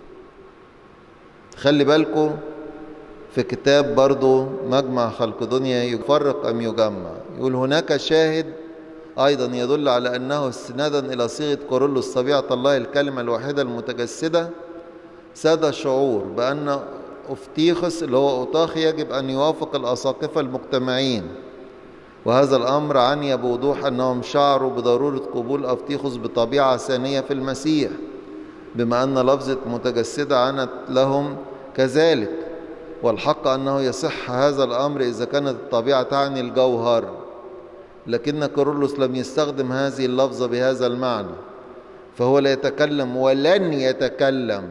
خلي بالكم في كتاب برضو مجمع خلقدونيا يفرق أم يجمع، يقول هناك شاهد أيضا يدل على أنه استنادا إلى صيغة كيرلس طبيعة الله الكلمة الواحدة المتجسدة ساد شعور بأن أفتيخس اللي هو أوطاخي يجب أن يوافق الأساقفة المجتمعين، وهذا الأمر عني بوضوح أنهم شعروا بضرورة قبول أفتيخس بطبيعة ثانية في المسيح، بما أن لفظة متجسدة عنت لهم كذلك. والحق أنه يصح هذا الأمر إذا كانت الطبيعة تعني الجوهر، لكن كيرلس لم يستخدم هذه اللفظة بهذا المعنى، فهو لا يتكلم ولن يتكلم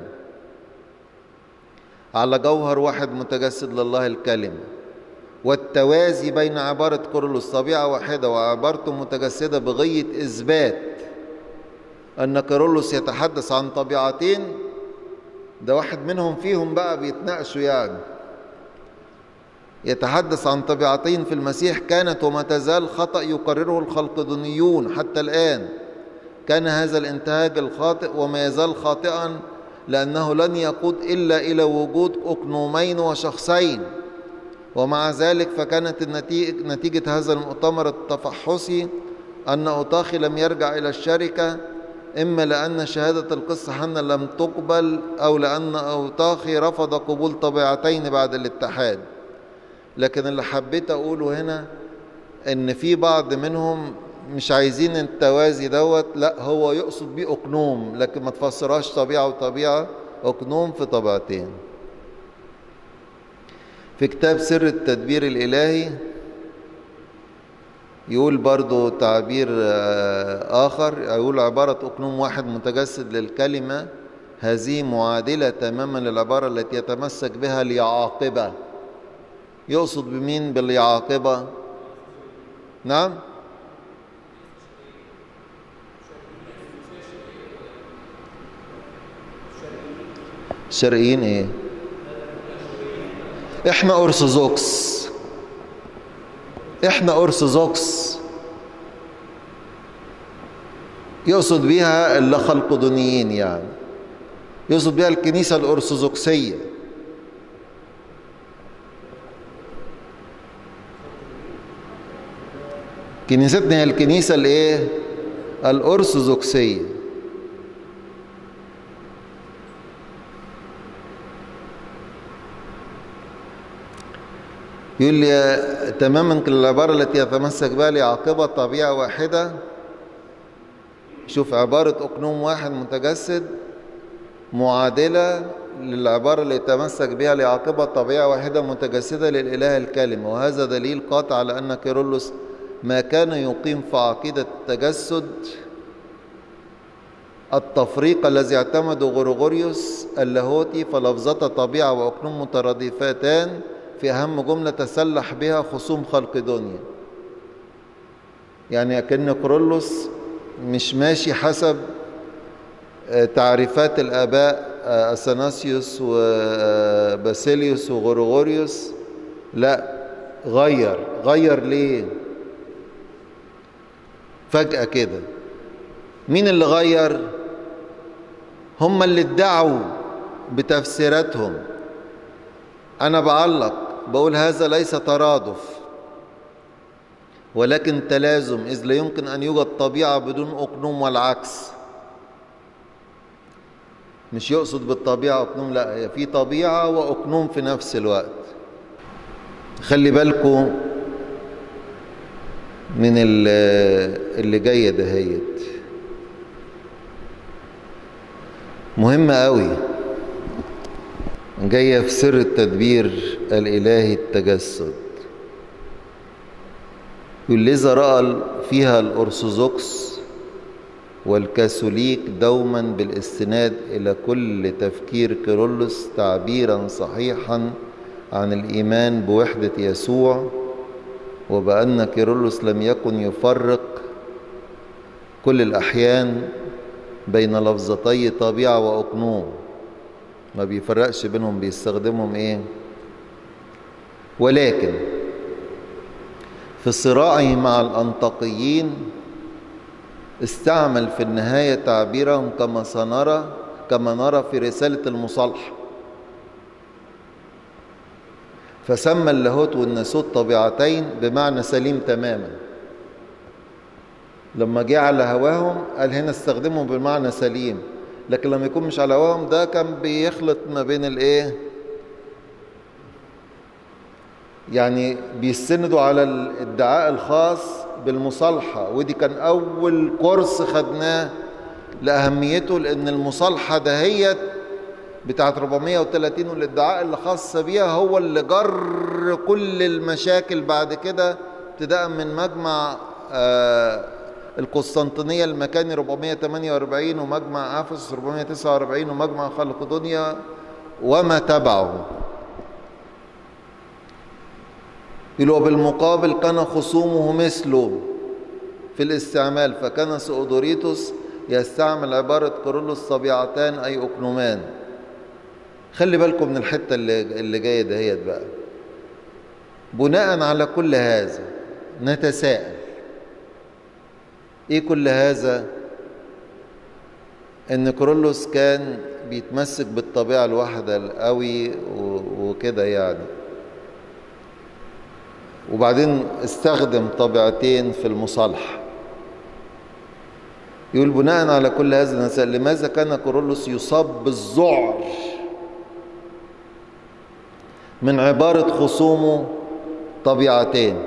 على جوهر واحد متجسد لله الكلمة. والتوازي بين عبارة كيرلس طبيعة واحدة وعبارته متجسدة بغاية إثبات أن كيرلس يتحدث عن طبيعتين، ده واحد منهم فيهم بقى بيتناقشوا يعني يتحدث عن طبيعتين في المسيح كانت وما تزال خطأ يقرره الخلقدونيون حتى الآن. كان هذا الانتهاج الخاطئ وما يزال خاطئا، لأنه لن يقود إلا إلى وجود أقنومين وشخصين. ومع ذلك فكانت نتيجة هذا المؤتمر التفحصي أن أوطاخي لم يرجع إلى الشركة، إما لأن شهادة القس حنا لم تقبل، أو لأن أوطاخي رفض قبول طبيعتين بعد الاتحاد. لكن اللي حبيت أقوله هنا إن في بعض منهم مش عايزين التوازي دوت، لا هو يقصد بيه أقنوم، لكن ما تفسرهاش طبيعة وطبيعة، أقنوم في طبيعتين. في كتاب سر التدبير الإلهي يقول برضو تعبير آخر، يقول عبارة أقنوم واحد متجسد للكلمة هذه معادلة تماما للعبارة التي يتمسك بها اليعاقبة. يقصد بمين باليعاقبة؟ نعم؟ الشرقيين ايه؟ احنا أرثوذكس، احنا أرثوذكس. يقصد بيها اللخلقدونيين، يعني يقصد بيها الكنيسة الأرثوذكسية. كنيستنا هي الكنيسة الايه؟ الأرثوذكسية. يقول لي تماما العبارة التي يتمسك بها لعاقبة طبيعة واحدة. شوف عبارة أقنوم واحد متجسد معادلة للعبارة اللي يتمسك بها لعاقبة طبيعة واحدة متجسدة للإله الكلمة، وهذا دليل قاطع على أن كيرلس ما كان يقيم في عقيدة التجسد التفريق الذي اعتمده غريغوريوس اللاهوتي، فلفظة طبيعة وأقنوم مترادفتان في أهم جملة تسلح بها خصوم خلقدونيا. يعني أكن كيرلس مش ماشي حسب تعريفات الآباء أثناسيوس وباسيليوس وغريغوريوس، لا غير ليه فجأة كده؟ مين اللي غير؟ هم اللي ادعوا بتفسيراتهم. أنا بعلق بقول هذا ليس ترادف ولكن تلازم، إذ لا يمكن أن يوجد طبيعة بدون أقنوم والعكس. مش يقصد بالطبيعة أقنوم، لا، في طبيعة وأقنوم في نفس الوقت. خلي بالكم من اللي جاية دهيت، مهمة قوي، جاية في سر التدبير الإلهي التجسد. يقول لذا رأى فيها الأرثوذكس والكاثوليك دوما بالاستناد إلى كل تفكير كيرلس تعبيرا صحيحا عن الإيمان بوحدة يسوع، وبأن كيرلس لم يكن يفرق كل الأحيان بين لفظتي طبيعة وأقنوم، ما بيفرقش بينهم، بيستخدمهم ايه؟ ولكن في صراعه مع الأنطاكيين استعمل في النهاية تعبيرهم كما نرى في رسالة المصالحة، فسمى اللاهوت والناسوت طبيعتين بمعنى سليم تماما. لما جه على هواهم قال هنا استخدموا بمعنى سليم، لكن لما يكون مش على هواهم ده كان بيخلط ما بين الايه، يعني بيستندوا على الادعاء الخاص بالمصالحة. ودي كان أول كورس خدناه لأهميته، لأن المصالحة دهيت بتاعت 430 والادعاء اللي خاص بيها هو اللي جر كل المشاكل بعد كده، ابتداء من مجمع القسطنطينية المكاني 448 ومجمع أفسس 449 ومجمع خلقدونيا وما تبعه. يقولوا بالمقابل كان خصومه مثله في الاستعمال، فكان سؤدوريتوس يستعمل عبارة كيرلس طبيعتان أي أقنومان. خلي بالكم من الحتة اللي جاية دهيت بقى. بناء على كل هذا نتساءل، ايه كل هذا؟ ان كيرلس كان بيتمسك بالطبيعة الواحدة القوي وكده يعني، وبعدين استخدم طبيعتين في المصالحة. يقول بناء على كل هذا نسأل لماذا كان كورولوس يصاب بالذعر من عبارة خصومه طبيعتين؟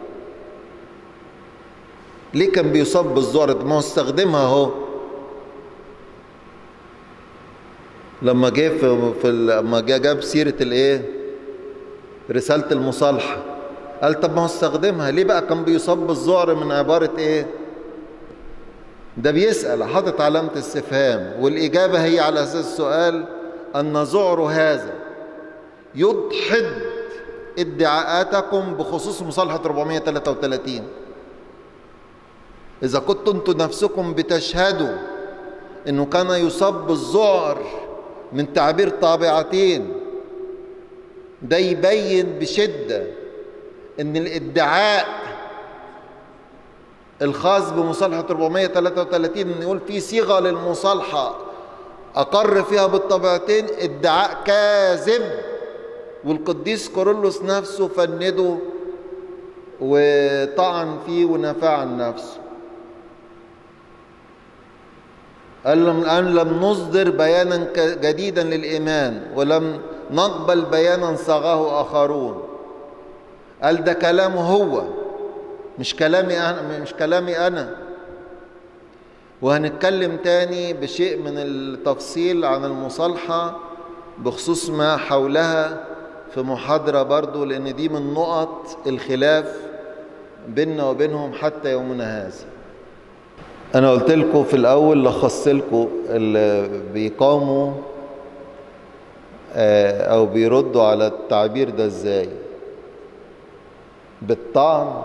ليه كان بيصاب بالذعر؟ ما هو استخدمها اهو لما جه لما جاب سيرة الايه؟ رسالة المصالحة، قال طب ما هو استخدمها. ليه بقى كان بيصاب بالذعر من عبارة ايه؟ ده بيسأل حاطط علامة استفهام، والإجابة هي على أساس السؤال أن ذعر هذا يدحض ادعاءاتكم بخصوص مصالحة 433. إذا كنتم أنتم نفسكم بتشهدوا أنه كان يصاب بالذعر من تعبير طابعتين، ده يبين بشدة أن الادعاء الخاص بمصالحة 433 أن يقول في صيغة للمصالحة أقر فيها بالطبيعتين ادعاء كاذب، والقديس كورولوس نفسه فنده وطعن فيه ونفى عن نفسه. قال الآن لم نصدر بيانا جديدا للإيمان ولم نقبل بيانا صاغه آخرون. قال ده كلامه هو، مش كلامي أنا. وهنتكلم تاني بشيء من التفصيل عن المصالحة بخصوص ما حولها في محاضرة برضو، لأن دي من نقط الخلاف بيننا وبينهم حتى يومنا هذا. أنا قلت لكم في الأول، لخصت لكم اللي بيقاموا أو بيردوا على التعبير ده إزاي: بالطعن،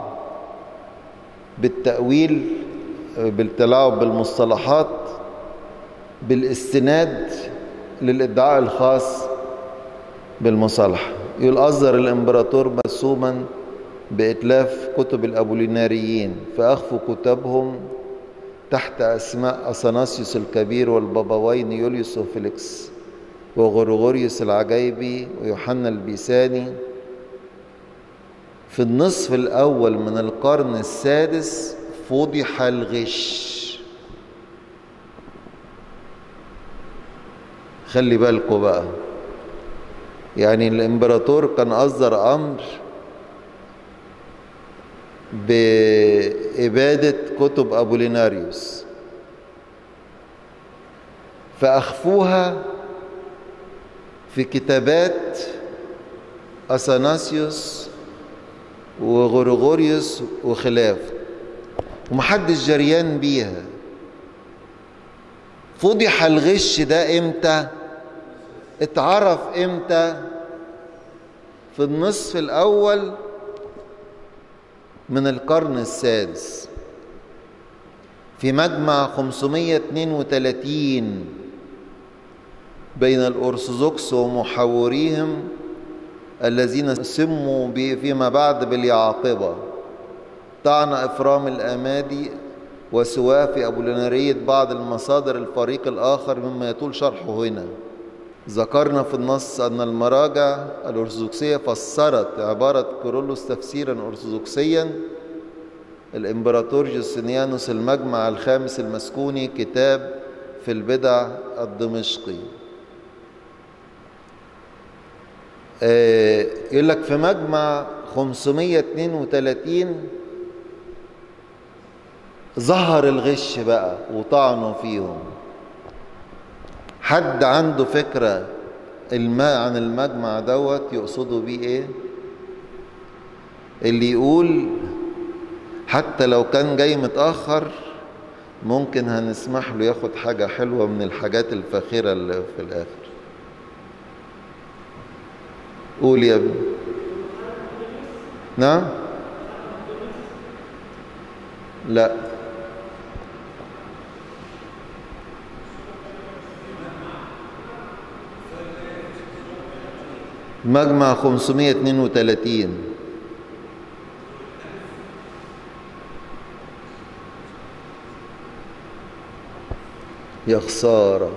بالتأويل، بالتلاعب بالمصطلحات، بالاستناد للادعاء الخاص بالمصالحة. يقول أصدر الإمبراطور مرسوما بإتلاف كتب الأبوليناريين، فأخفوا كتبهم تحت أسماء أثناسيوس الكبير والبابوين يوليوس وفيليكس وغرغوريوس العجيبي ويوحنا البيساني. في النصف الأول من القرن السادس فضح الغش. خلي بالكم بقى، يعني الإمبراطور كان أصدر أمر بإبادة كتب أبوليناريوس، فأخفوها في كتابات أثناسيوس وغرغوريوس وخلافه، ومحدش جريان بيها. فضح الغش ده امتى؟ اتعرف امتى؟ في النصف الأول من القرن السادس، في مجمع 532 بين الأرثوذكس ومحوريهم الذين سموا فيما بعد باليعاقبة. طعن إفرام الأمادي وسواه في أبولينارية بعض المصادر الفريق الآخر مما يطول شرحه هنا. ذكرنا في النص أن المراجع الأرثوذكسية فسرت عبارة كورولوس تفسيرا أرثوذكسيا. الإمبراطور جوستنيانوس المجمع الخامس المسكوني كتاب في البدع الدمشقي. يقول لك في مجمع 532 ظهر الغش بقى وطعنوا فيهم. حد عنده فكرة عن المجمع دوت يقصدوا بيه ايه؟ اللي يقول حتى لو كان جاي متأخر ممكن هنسمح له ياخد حاجة حلوة من الحاجات الفاخرة اللي في الآخر. قول يا ابني. نعم؟ لا، مجمع 532. يا خسارة.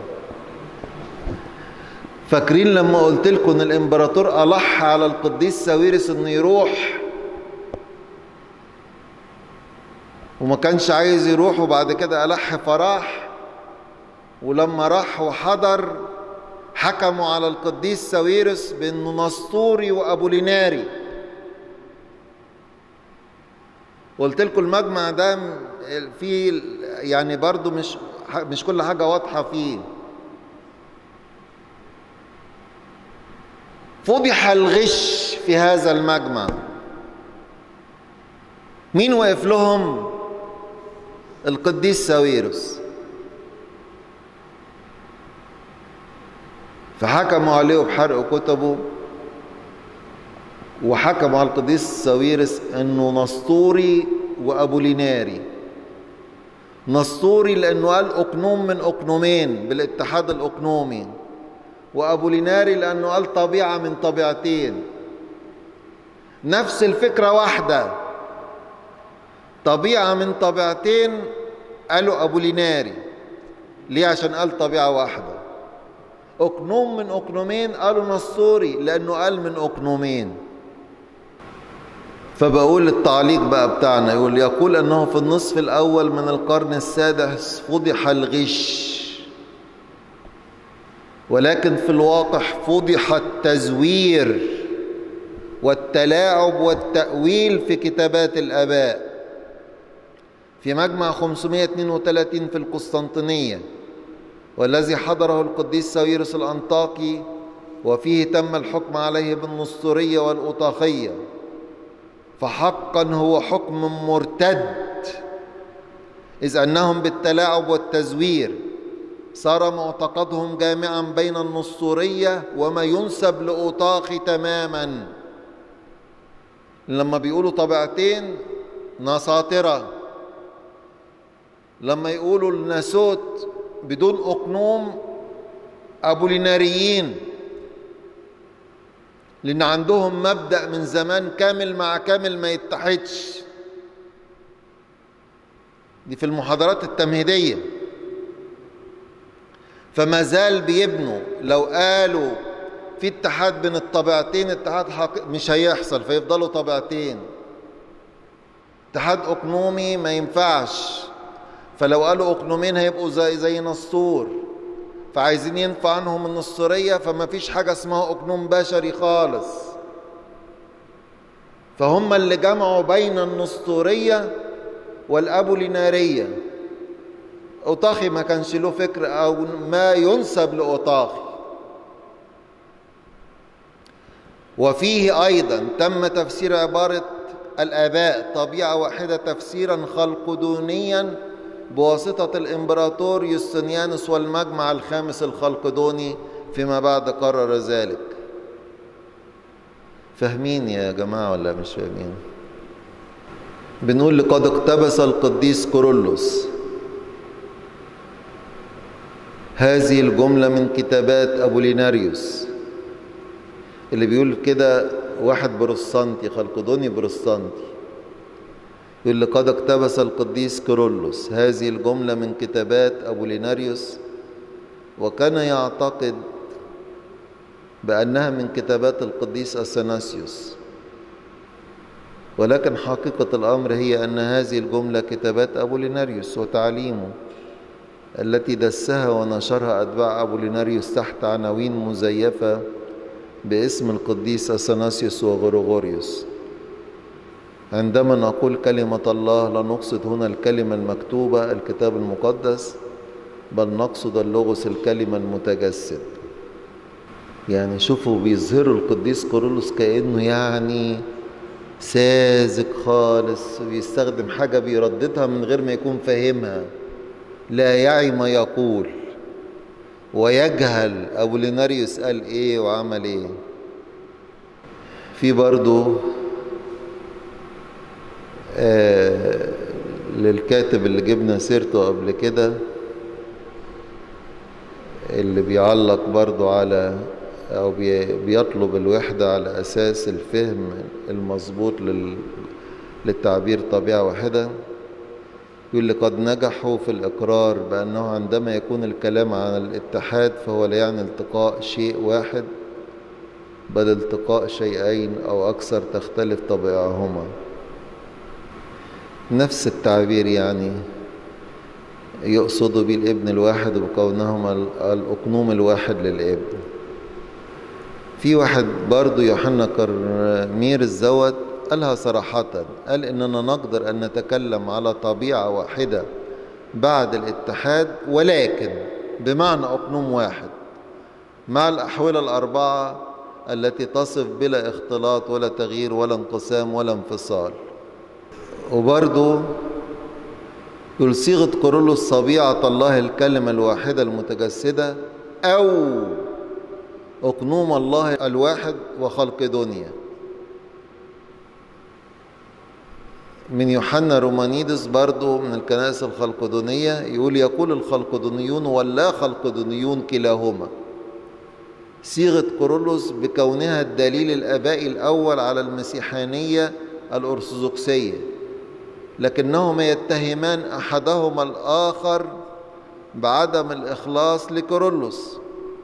فاكرين لما قلت لكم ان الامبراطور ألح على القديس ساويرس انه يروح وما كانش عايز يروح، وبعد كده ألح فراح. ولما راح وحضر حكموا على القديس ساويرس بأنه نسطوري وأبوليناري. قلت لكم المجمع ده فيه يعني برضو مش كل حاجة واضحة فيه. فضح الغش في هذا المجمع. مين وقف لهم؟ القديس ساويرس. فحكموا عليه بحرق كتبه، وحكموا على القديس ساويرس انه نسطوري وابوليناري. نسطوري لانه قال اقنوم من اقنومين بالاتحاد الاقنومي، وابوليناري لانه قال طبيعه من طبيعتين. نفس الفكره واحده، طبيعه من طبيعتين قالوا ابوليناري. ليه؟ عشان قال طبيعه واحده. اقنوم من اقنومين قالوا نسطوري لانه قال من اقنومين. فبقول التعليق بقى بتاعنا، يقول أنه في النصف الأول من القرن السادس فضح الغش، ولكن في الواقع فضح التزوير والتلاعب والتأويل في كتابات الآباء. في مجمع 532 في القسطنطينية، والذي حضره القديس ساويرس الأنطاكي، وفيه تم الحكم عليه بالنسطورية والأوطاخية، فحقا هو حكم مرتد، إذ أنهم بالتلاعب والتزوير صار معتقدهم جامعا بين النسطورية وما ينسب لأوطاخي تماما. لما بيقولوا طبيعتين نساطرة، لما يقولوا الناسوت بدون أقنوم أبوليناريين، لأن عندهم مبدأ من زمان كامل مع كامل ما يتحدش. دي في المحاضرات التمهيدية. فما زال بيبنوا، لو قالوا في اتحاد بين الطبيعتين اتحاد حقيقي مش هيحصل، فيفضلوا طبيعتين. اتحاد أقنومي ما ينفعش، فلو قالوا أقنومين هيبقوا زي نسطور، فعايزين ينفع عنهم النسطورية، فما فيش حاجة اسمها أقنوم بشري خالص. فهم اللي جمعوا بين النسطورية والأبولينارية. أوطاخي ما كانش له فكر أو ما ينسب لأوطاخي. وفيه أيضا تم تفسير عبارة الآباء طبيعة واحدة تفسيرا خلقدونيا بواسطة الإمبراطور يوستنيانوس والمجمع الخامس الخلقدوني، فيما بعد قرر ذلك. فاهمين يا جماعة ولا مش فاهمين؟ بنقول لقد اقتبس القديس كورولوس هذه الجملة من كتابات أبوليناريوس، اللي بيقول كده واحد بروستانتي خلقدوني بروستانتي، يقول لقد اقتبس القديس كورولوس هذه الجملة من كتابات أبوليناريوس، وكان يعتقد بأنها من كتابات القديس أثناسيوس، ولكن حقيقة الأمر هي أن هذه الجملة كتابات أبوليناريوس وتعليمه التي دسها ونشرها أتباع أبوليناريوس تحت عناوين مزيفة باسم القديس أثناسيوس وغريغوريوس. عندما نقول كلمة الله لا نقصد هنا الكلمة المكتوبة الكتاب المقدس، بل نقصد اللغوس الكلمة المتجسد. يعني شوفوا بيظهروا القديس كورولوس كأنه يعني ساذج خالص، وبيستخدم حاجة بيرددها من غير ما يكون فاهمها، لا يعي ما يقول، ويجهل أبوليناريوس قال ايه وعمل ايه. في برضو للكاتب اللي جبنا سيرته قبل كده، اللي بيعلق برضو على أو بيطلب الوحدة على أساس الفهم المظبوط للتعبير طبيعة واحدة، يقول لقد نجحوا في الإقرار بأنه عندما يكون الكلام عن الاتحاد فهو لا يعني التقاء شيء واحد، بل التقاء شيئين أو أكثر تختلف طبيعهما. نفس التعبير يعني يقصد به الابن الواحد بكونهما الأقنوم الواحد للابن. في واحد برضو يوحنا كرمير الزود قالها صراحة، قال إننا نقدر أن نتكلم على طبيعة واحدة بعد الاتحاد، ولكن بمعنى أقنوم واحد مع الأحوال الأربعة التي تصف بلا اختلاط ولا تغيير ولا انقسام ولا انفصال. وبرضو يقول صيغة كورولوس طبيعة الله الكلمة الواحدة المتجسدة أو أقنوم الله الواحد وخلق دنيا. من يوحنا رومانيدس برضو من الكنائس الخلقدونية يقول يقول الخلقدونيون ولا خلقدونيون كلاهما. صيغة كورولوس بكونها الدليل الآبائي الأول على المسيحانية الأرثوذكسية، لكنهما يتهمان أحدهما الآخر بعدم الإخلاص لكورولوس.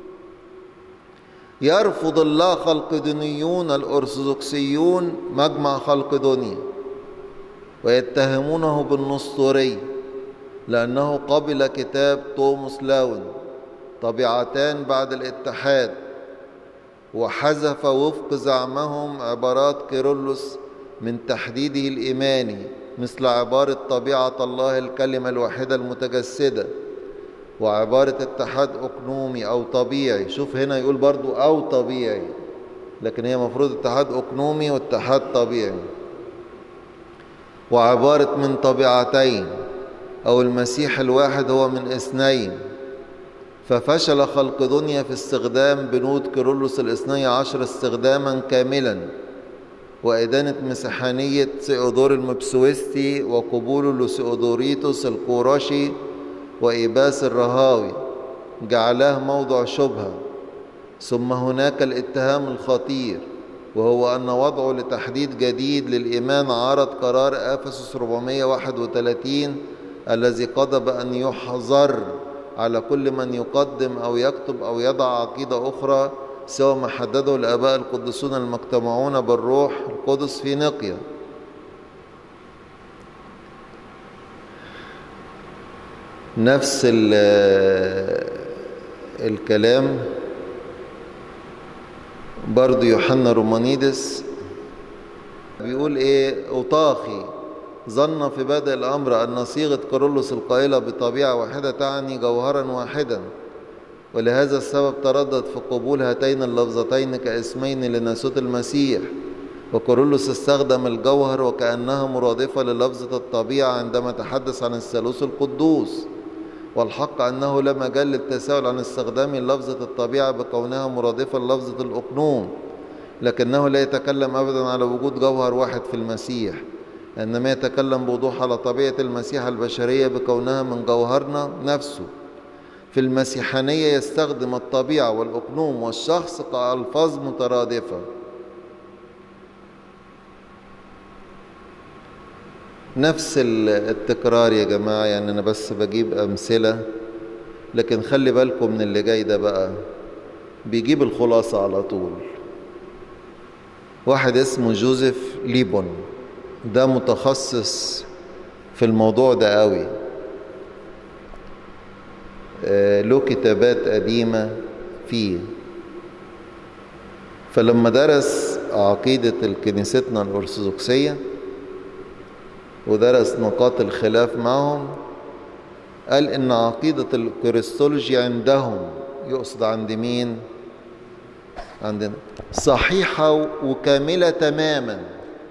يرفض الله خلقدونيون الأرثوذكسيون مجمع خلقدونيا ويتهمونه بالنسطورية لأنه قبل كتاب توماس لاون طبيعتان بعد الاتحاد، وحذف وفق زعمهم عبارات كيرلس من تحديده الإيماني مثل عبارة طبيعة الله الكلمة الواحدة المتجسدة وعبارة اتحاد أقنومي أو طبيعي. شوف هنا يقول برضو أو طبيعي، لكن هي مفروض اتحاد أقنومي واتحاد طبيعي. وعبارة من طبيعتين أو المسيح الواحد هو من اثنين. ففشل خلقدونيا في استخدام بنود كيرلس الاثني عشر استخداما كاملا، وإدانة مسيحانية سيودور المبسوستي وقبوله لسيودوريتوس القورشي وإيباس الرهاوي جعلاه موضع شبهة. ثم هناك الاتهام الخطير وهو أن وضعه لتحديد جديد للإيمان عارض قرار أفسس 431 الذي قضى بأن يحظر على كل من يقدم أو يكتب أو يضع عقيدة أخرى سوى ما حدده الآباء القديسون المجتمعون بالروح القدس في نقيا. نفس الكلام برضو يوحنا رومانيدس بيقول أوطاخي ظن في بدء الأمر أن صيغة كيرلس القائلة بطبيعة واحدة تعني جوهرا واحدا، ولهذا السبب تردد في قبول هاتين اللفظتين كاسمين لناسوت المسيح. وكيرلس استخدم الجوهر وكأنها مرادفة للفظة الطبيعة عندما تحدث عن الثالوث القدوس، والحق أنه لا مجال للتساؤل عن استخدام لفظة الطبيعة بكونها مرادفة للفظة الأقنوم، لكنه لا يتكلم أبدا على وجود جوهر واحد في المسيح، إنما يتكلم بوضوح على طبيعة المسيح البشرية بكونها من جوهرنا نفسه. في المسيحانية يستخدم الطبيعة والأقنوم والشخص كألفاظ مترادفة. نفس التكرار يا جماعة، يعني أنا بس بجيب أمثلة، لكن خلي بالكم من اللي جاي ده بقى بيجيب الخلاصة على طول. واحد اسمه جوزيف ليبون، ده متخصص في الموضوع ده قوي، له كتابات قديمة فيه. فلما درس عقيدة كنيستنا الأرثوذكسية ودرس نقاط الخلاف معهم، قال إن عقيدة الكريستولوجي عندهم، يقصد عند مين؟ عندنا، صحيحة وكاملة تماما.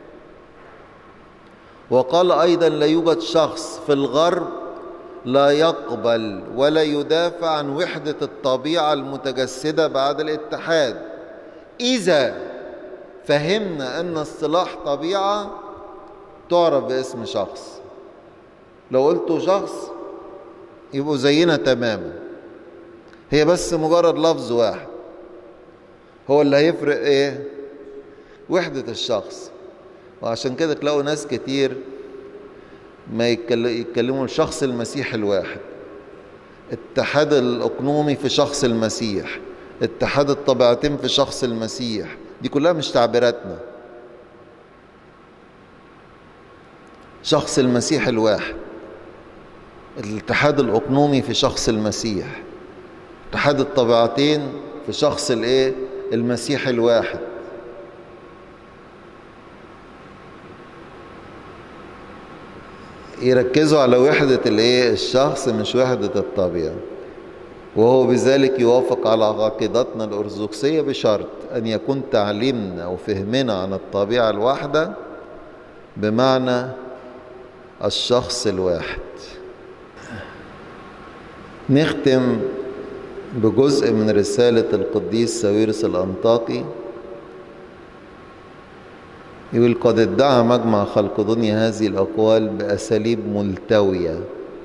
وقال أيضا لا يوجد شخص في الغرب لا يقبل ولا يدافع عن وحدة الطبيعة المتجسدة بعد الاتحاد إذا فهمنا أن اصطلاح طبيعة تعرف باسم شخص. لو قلتوا شخص يبقوا زينا تماما، هي بس مجرد لفظ واحد هو اللي هيفرق وحدة الشخص. وعشان كده تلاقوا ناس كتير ما يتكلموا الشخص المسيح الواحد، اتحاد الأقنومي في شخص المسيح، اتحاد الطبيعتين في شخص المسيح، دي كلها مش تعبيراتنا. شخص المسيح الواحد، الاتحاد الأقنومي في شخص المسيح، اتحاد الطبيعتين في شخص المسيح الواحد. يركزوا على وحدة الشخص مش وحدة الطبيعة، وهو بذلك يوافق على عقيدتنا الأرثوذكسية بشرط أن يكون تعليمنا وفهمنا عن الطبيعة الواحدة بمعنى الشخص الواحد. نختم بجزء من رسالة القديس ساويرس الأنطاكي، يقول: قد ادعى مجمع خلقدونيا هذه الأقوال بأساليب ملتوية،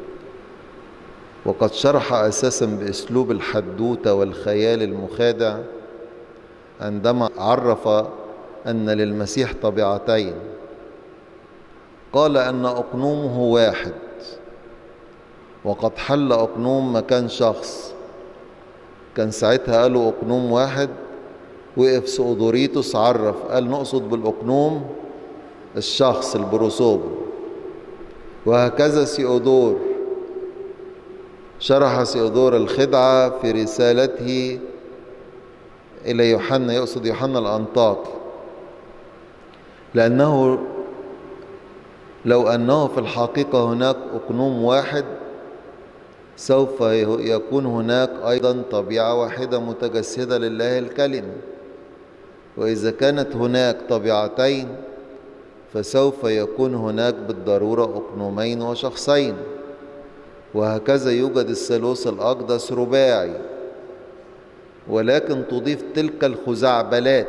وقد شرح أساسا بأسلوب الحدوتة والخيال المخادع عندما عرف أن للمسيح طبيعتين. قال أن أقنومه واحد، وقد حل أقنوم مكان شخص. كان ساعتها قالوا أقنوم واحد، وقف سؤدوريتوس عرف قال نقصد بالأقنوم الشخص البروسوب. وهكذا سيودور شرح سيودور الخدعة في رسالته إلى يوحنا، يقصد يوحنا الأنطاكي، لأنه لو أنه في الحقيقة هناك أقنوم واحد سوف يكون هناك أيضا طبيعة واحدة متجسدة لله الكلمة، وإذا كانت هناك طبيعتين فسوف يكون هناك بالضرورة أقنومين وشخصين. وهكذا يوجد الثالوث الأقدس رباعي، ولكن تضيف تلك الخزعبلات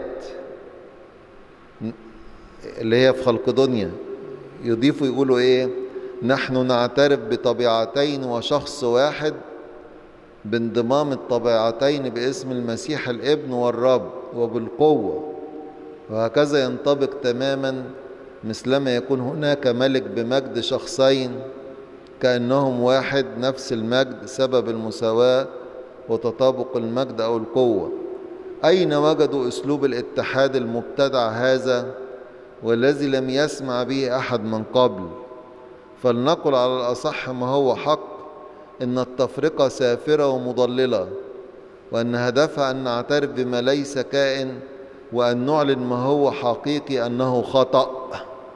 اللي هي في خلقدونيا، يضيفوا يقولوا نحن نعترف بطبيعتين وشخص واحد بانضمام الطبيعتين باسم المسيح الابن والرب وبالقوة. وهكذا ينطبق تماما مثلما يكون هناك ملك بمجد شخصين كأنهم واحد، نفس المجد، سبب المساواة وتطابق المجد أو القوة. أين وجدوا أسلوب الاتحاد المبتدع هذا والذي لم يسمع به أحد من قبل؟ فلنقل على الأصح ما هو حق، إن التفرقة سافرة ومضللة، وأن هدفها أن نعترف بما ليس كائن، وأن نعلن ما هو حقيقي أنه خطأ.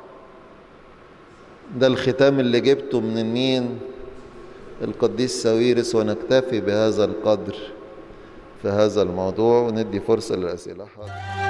ده الختام اللي جبته من مين؟ القديس ساويرس. ونكتفي بهذا القدر في هذا الموضوع، وندي فرصة للأسئلة.